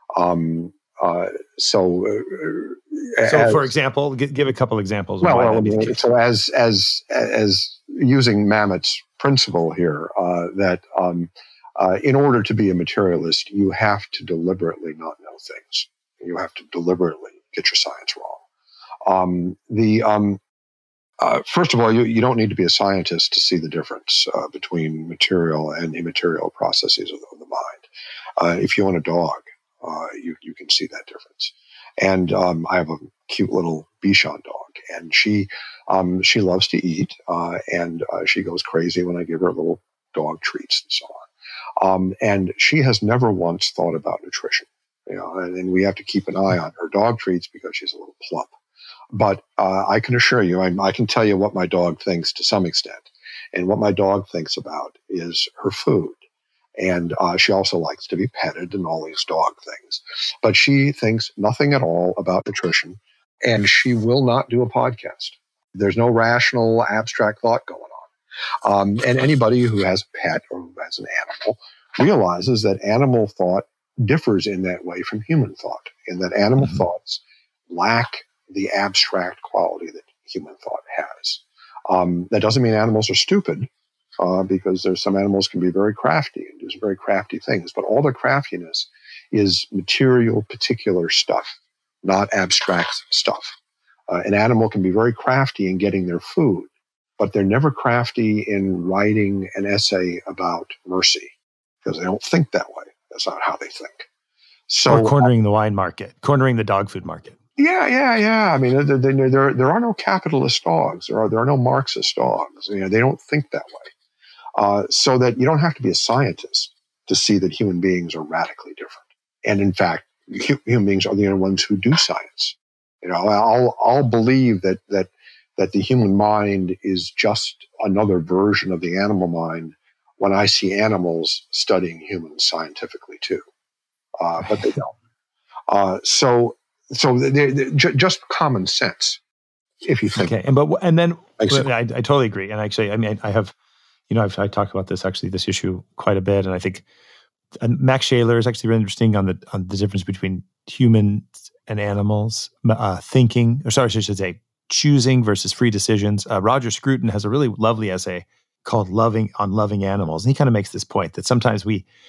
So, for example, give a couple examples. So as using Mamet's principle here, that in order to be a materialist, you have to deliberately not know things. You have to deliberately get your science wrong. First of all, you don't need to be a scientist to see the difference between material and immaterial processes of the mind. If you own a dog, you can see that difference. And I have a cute little Bichon dog, and she loves to eat, and she goes crazy when I give her little dog treats and so on. And she has never once thought about nutrition, and we have to keep an eye on her dog treats because she's a little plump. But I can assure you, I can tell you what my dog thinks to some extent. And what my dog thinks about is her food. And she also likes to be petted and all these dog things. But she thinks nothing at all about nutrition, and she will not do a podcast. There's no rational, abstract thought going on. And anybody who has a pet or who has an animal realizes that animal thought differs in that way from human thought, and that animal thoughts lack the abstract quality that human thought has. That doesn't mean animals are stupid, because there's some animals can be very crafty and do very crafty things, but all their craftiness is material, particular stuff not abstract stuff. An animal can be very crafty in getting their food, but they're never crafty in writing an essay about mercy because they don't think that way. That's not how they think. So, or cornering the wine market, cornering the dog food market. Yeah. I mean, there are no capitalist dogs. There are no Marxist dogs. They don't think that way. So that you don't have to be a scientist to see that human beings are radically different. And in fact, human beings are the only ones who do science. I'll believe that the human mind is just another version of the animal mind when I see animals studying humans scientifically too. But they don't. So they're just common sense, if you think. Okay, and then I totally agree. And actually, I mean, I have, I've talked about this issue quite a bit, and I think Max Shaler is actually really interesting on the difference between humans and animals thinking, or sorry, I should say, choosing versus free decisions. Roger Scruton has a really lovely essay called "Loving Animals," and he kind of makes this point that sometimes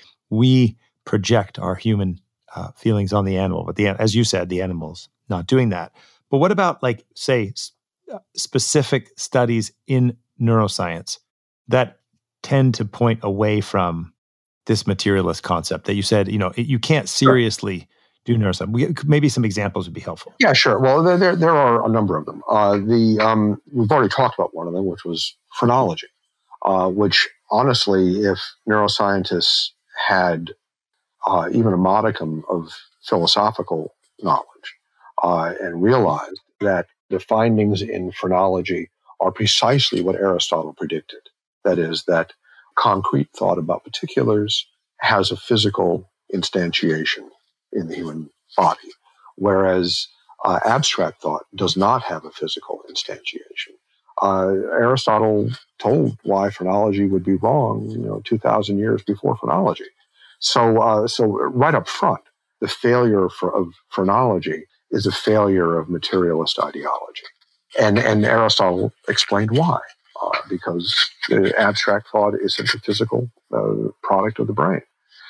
we project our human feelings on the animal, but as you said, the animal's not doing that. But what about, like, say, specific studies in neuroscience that tend to point away from this materialist concept that you said, you can't seriously do neuroscience? Maybe some examples would be helpful. Yeah, sure. Well, there are a number of them. We've already talked about one of them, which was phrenology, which honestly, if neuroscientists had even a modicum of philosophical knowledge and realized that the findings in phrenology are precisely what Aristotle predicted. That is, that concrete thought about particulars has a physical instantiation in the human body, whereas abstract thought does not have a physical instantiation. Aristotle told why phrenology would be wrong, 2,000 years before phrenology. So right up front, the failure of phrenology is a failure of materialist ideology. And Aristotle explained why. Because abstract thought isn't a physical product of the brain.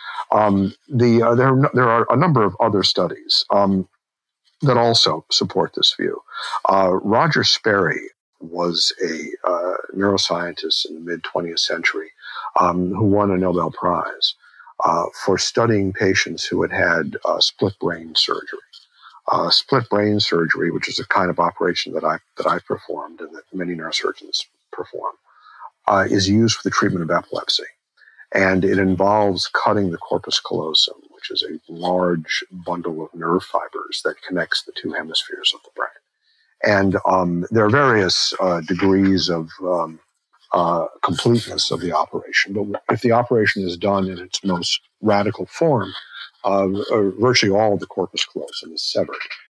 There are a number of other studies that also support this view. Roger Sperry was a neuroscientist in the mid-20th century who won a Nobel Prize for studying patients who had split brain surgery. Split brain surgery, which is a kind of operation that I've performed and that many neurosurgeons perform, is used for the treatment of epilepsy. And it involves cutting the corpus callosum, which is a large bundle of nerve fibers that connects the two hemispheres of the brain. And there are various degrees of completeness of the operation. But if the operation is done in its most radical form, virtually all of the corpus callosum is severed.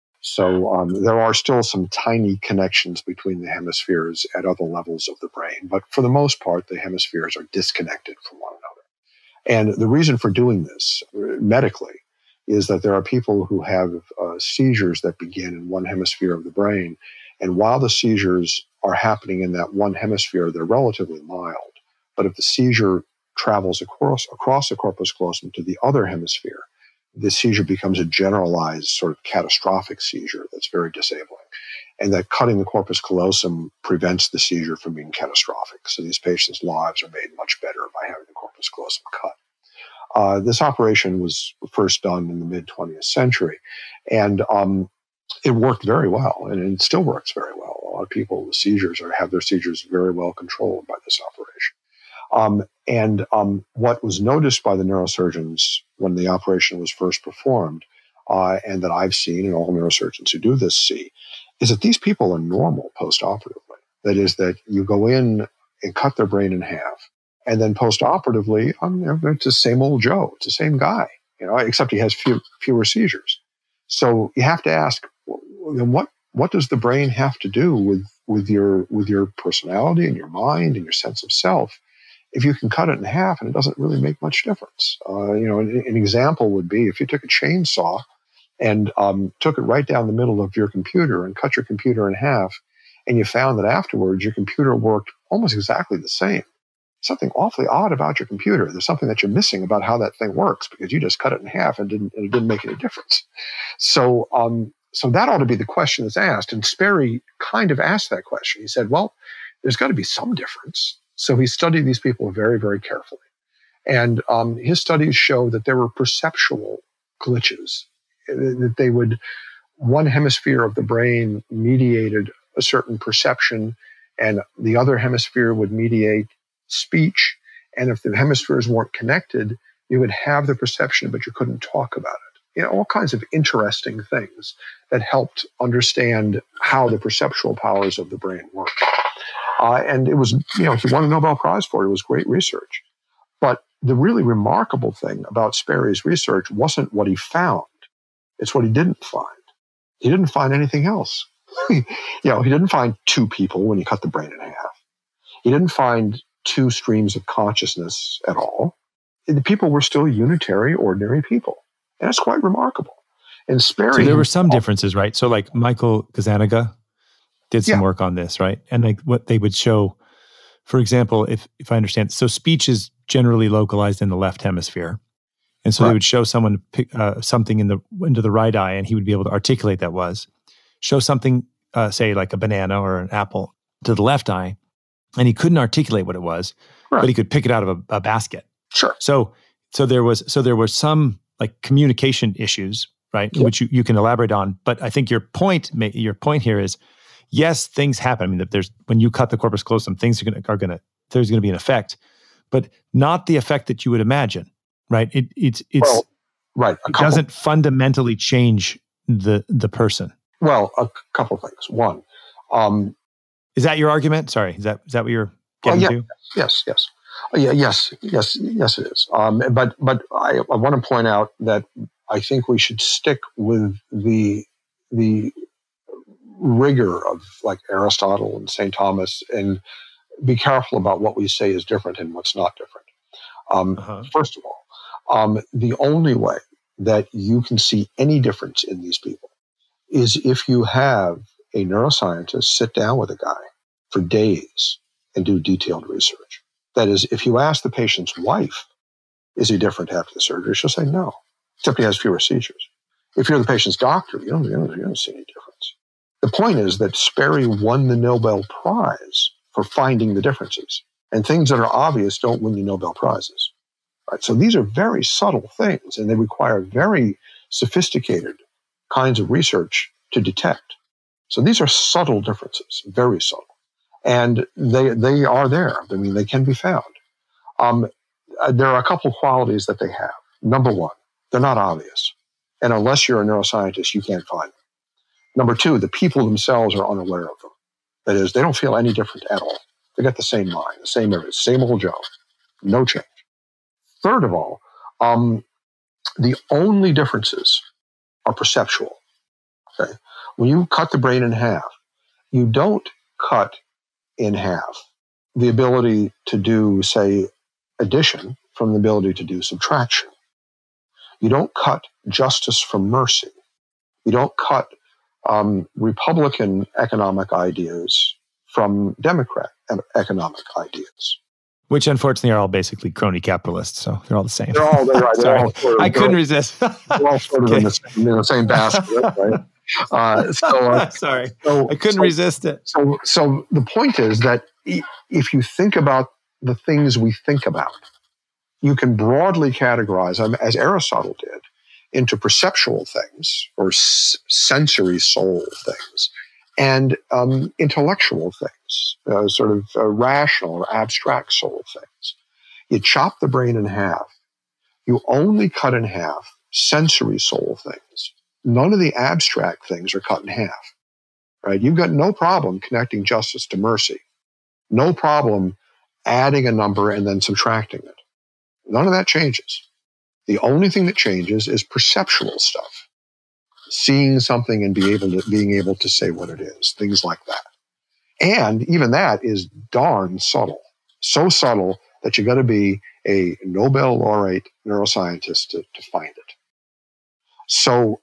So there are still some tiny connections between the hemispheres at other levels of the brain, but for the most part, the hemispheres are disconnected from one another. And the reason for doing this medically is that there are people who have seizures that begin in one hemisphere of the brain, and while the seizures are happening in that one hemisphere, they're relatively mild. But if the seizure travels across the corpus callosum to the other hemisphere, the seizure becomes a generalized sort of catastrophic seizure that's very disabling. And that cutting the corpus callosum prevents the seizure from being catastrophic. So these patients' lives are made much better by having the corpus callosum cut. This operation was first done in the mid-20th century, and it worked very well, and it still works very well. A lot of people with seizures have their seizures very well controlled by this operation. What was noticed by the neurosurgeons when the operation was first performed, and that I've seen, and all neurosurgeons who do this see, is that these people are normal post-operatively. That is, that you go in and cut their brain in half, and then post-operatively, it's the same old Joe. It's the same guy, except he has fewer seizures. So you have to ask, what does the brain have to do with your personality and your mind and your sense of self if you can cut it in half and it doesn't really make much difference? An example would be if you took a chainsaw and took it right down the middle of your computer and cut your computer in half, and you found that afterwards your computer worked almost exactly the same. Something awfully odd about your computer. There's something that you're missing about how that thing works because you just cut it in half and it didn't make any difference. So So that ought to be the question that's asked. And Sperry kind of asked that question. He said, well, there's got to be some difference. So he studied these people very, very carefully. And his studies show that there were perceptual glitches, that one hemisphere of the brain mediated a certain perception, and the other hemisphere would mediate speech. And if the hemispheres weren't connected, you would have the perception, but you couldn't talk about it. All kinds of interesting things that helped understand how the perceptual powers of the brain work. And it was, he won a Nobel Prize for it. It was great research. But the really remarkable thing about Sperry's research wasn't what he found. It's what he didn't find. He didn't find anything else. He didn't find two people when he cut the brain in half. He didn't find two streams of consciousness at all. The people were still unitary, ordinary people. And that's quite remarkable. And Sperry... So there were some differences, right? So like Michael Gazzaniga did some work on this, right? And like what they would show, for example, if I understand, so speech is generally localized in the left hemisphere. And so they would show someone pick something into the right eye, and he would be able to articulate that was. Show something, say like a banana or an apple, to the left eye, and he couldn't articulate what it was, but he could pick it out of a basket. Sure. So there was some like communication issues, right? Yep. Which you can elaborate on. But I think your point here is, yes, things happen. I mean, when you cut the corpus callosum, things there's going to be an effect, but not the effect that you would imagine, right? It doesn't fundamentally change the person. Well, a couple of things. One, is that your argument? Sorry, is that what you're getting to? Yes. Yes, it is. But I want to point out that I think we should stick with the rigor of like Aristotle and St. Thomas, and be careful about what we say is different and what's not different. First of all, the only way that you can see any difference in these people is if you have a neuroscientist sit down with a guy for days and do detailed research. That is, if you ask the patient's wife, is he different after the surgery? She'll say no, except he has fewer seizures. If you're the patient's doctor, you don't see any difference. The point is that Sperry won the Nobel Prize for finding the differences. And things that are obvious don't win you Nobel Prizes. Right? So these are very subtle things, and they require very sophisticated kinds of research to detect. So these are subtle differences, very subtle. And they are there. I mean, they can be found. There are a couple of qualities that they have. Number one, they're not obvious. And unless you're a neuroscientist, you can't find them. Number two, the people themselves are unaware of them. That is, they don't feel any different at all. They got the same mind, the same everything, same old Joe. No change. Third of all, the only differences are perceptual. Okay? When you cut the brain in half, you don't cut in half the ability to do, say, addition from the ability to do subtraction. You don't cut justice from mercy. You don't cut Republican economic ideas from Democrat economic ideas. Which unfortunately are all basically crony capitalists, so they're all the same. They're all right. Sorry, I couldn't resist. They're all sort of in the same basket, right? Sorry, I couldn't resist it. So the point is that if you think about the things we think about, you can broadly categorize them, as Aristotle did, into perceptual things or sensory soul things and intellectual things, sort of rational or abstract soul things. You chop the brain in half. You only cut in half sensory soul things. None of the abstract things are cut in half, right? You've got no problem connecting justice to mercy. No problem adding a number and then subtracting it. None of that changes. The only thing that changes is perceptual stuff. Seeing something and being able to say what it is, things like that. And even that is darn subtle. So subtle that you got to be a Nobel laureate neuroscientist to find it. So,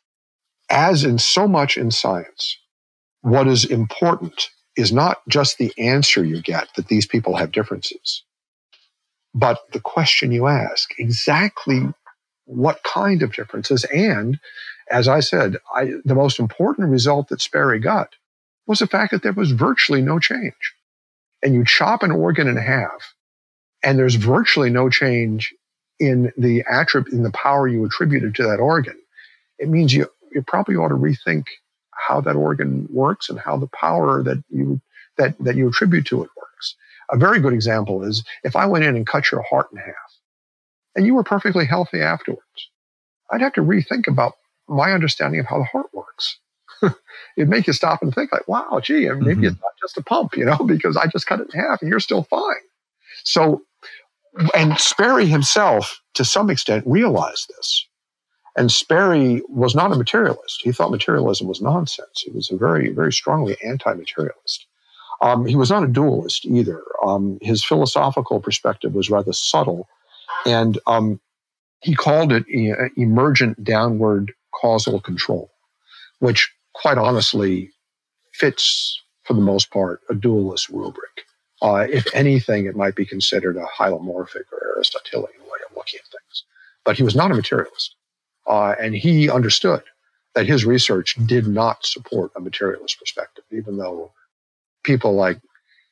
as in so much in science, what is important is not just the answer you get that these people have differences, but the question you ask. Exactly what kind of differences. And as I said, the most important result that Sperry got was the fact that there was virtually no change. And you chop an organ in half, and there's virtually no change in the power you attributed to that organ. It means you probably ought to rethink how that organ works and how the power that you attribute to it works. A very good example is if I went in and cut your heart in half, and you were perfectly healthy afterwards, I'd have to rethink about my understanding of how the heart works. It'd make you stop and think like, wow, gee, maybe it's not just a pump, because I just cut it in half and you're still fine. So, and Sperry himself, to some extent, realized this. And Sperry was not a materialist. He thought materialism was nonsense. He was a very, very strongly anti-materialist. He was not a dualist either. His philosophical perspective was rather subtle. And he called it emergent downward causal control, which quite honestly fits, for the most part, a dualist rubric. If anything, it might be considered a hylomorphic or Aristotelian way of looking at things. But he was not a materialist. And he understood that his research did not support a materialist perspective, even though people like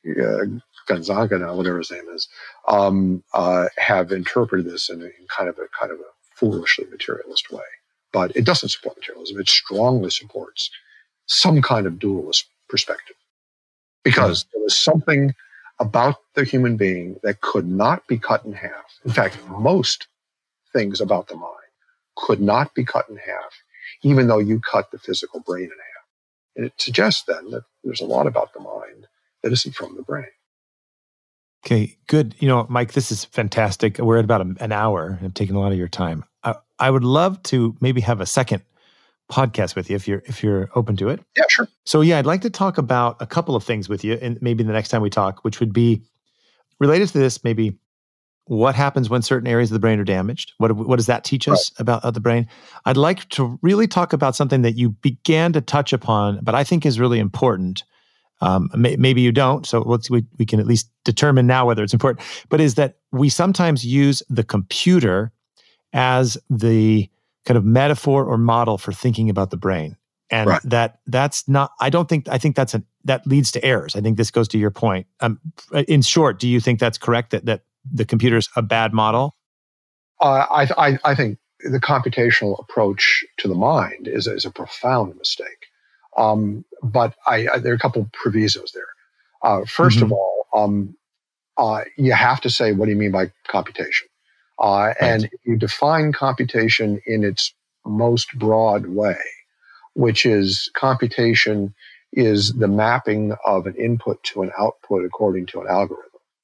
Gonzaga, whatever his name is, have interpreted this in kind of a foolishly materialist way. But it doesn't support materialism. It strongly supports some kind of dualist perspective, because there was something about the human being that could not be cut in half. In fact, most things about the mind could not be cut in half, even though you cut the physical brain in half. And it suggests then that there's a lot about the mind that isn't from the brain. Okay, good. Mike, this is fantastic. We're at about an hour. I'm taking a lot of your time. I would love to maybe have a second podcast with you if you're open to it. Yeah, sure. So yeah, I'd like to talk about a couple of things with you, and maybe the next time we talk, which would be related to this, maybe what happens when certain areas of the brain are damaged. What does that teach us about the brain? I'd like to really talk about something that you began to touch upon, but I think is really important. Maybe you don't, so we can at least determine now whether it's important. But is that we sometimes use the computer as the kind of metaphor or model for thinking about the brain, and that's not. I think that leads to errors. I think this goes to your point. In short, do you think that's correct? That the computer's a bad model? I think the computational approach to the mind is a profound mistake. But there are a couple of provisos there. First of all, you have to say, what do you mean by computation? And if you define computation in its most broad way, which is computation is the mapping of an input to an output according to an algorithm,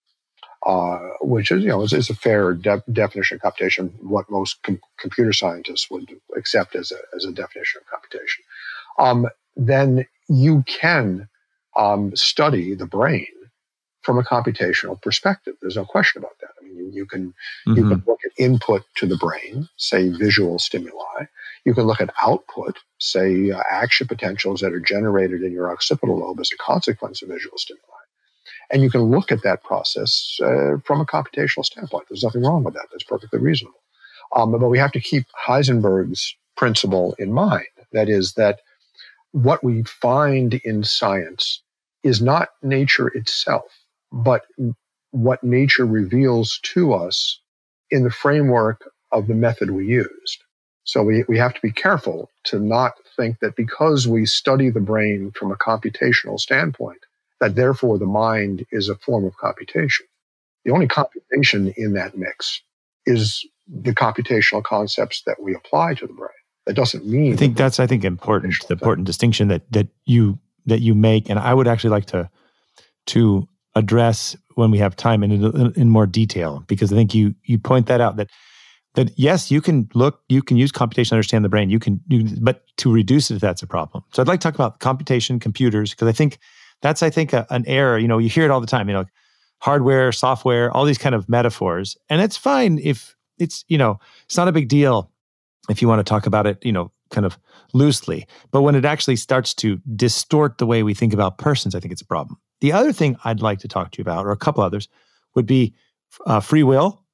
which is a fair definition of computation, what most computer scientists would accept as a definition of computation. Then you can study the brain from a computational perspective. There's no question about that. I mean, you can look at input to the brain, say visual stimuli. You can look at output, say action potentials that are generated in your occipital lobe as a consequence of visual stimuli. And you can look at that process from a computational standpoint. There's nothing wrong with that. That's perfectly reasonable. But we have to keep Heisenberg's principle in mind. That is that what we find in science is not nature itself, but what nature reveals to us in the framework of the method we used. So we have to be careful to not think that because we study the brain from a computational standpoint, that therefore the mind is a form of computation. The only computation in that mix is the computational concepts that we apply to the brain. That doesn't mean. I think that's important. The important distinction that you make, and I would actually like to address when we have time in more detail, because I think you point that out that yes, you can use computation to understand the brain. But to reduce it, that's a problem. So I'd like to talk about computation, computers, because I think that's an error. You hear it all the time. Hardware, software, all these kind of metaphors, and it's fine if it's it's not a big deal if you want to talk about it, kind of loosely. But when it actually starts to distort the way we think about persons, I think it's a problem. The other thing I'd like to talk to you about, or a couple others, would be free will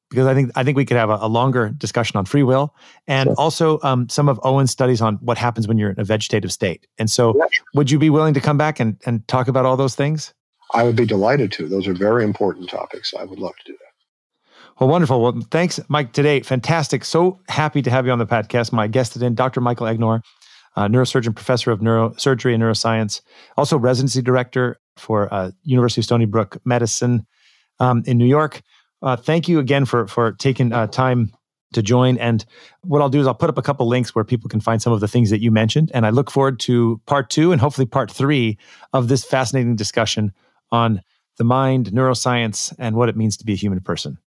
because I think we could have a longer discussion on free will, and also some of Owen's studies on what happens when you're in a vegetative state. And so, would you be willing to come back and talk about all those things? I would be delighted to. Those are very important topics. I would love to do that. Well, wonderful. Well, thanks, Mike, today. Fantastic. So happy to have you on the podcast. My guest today, Dr. Michael Egnor, neurosurgeon, professor of neurosurgery and neuroscience, also residency director for University of Stony Brook Medicine in New York. Thank you again for taking time to join. And what I'll do is I'll put up a couple links where people can find some of the things that you mentioned. And I look forward to part 2 and hopefully part 3 of this fascinating discussion on the mind, neuroscience, and what it means to be a human person.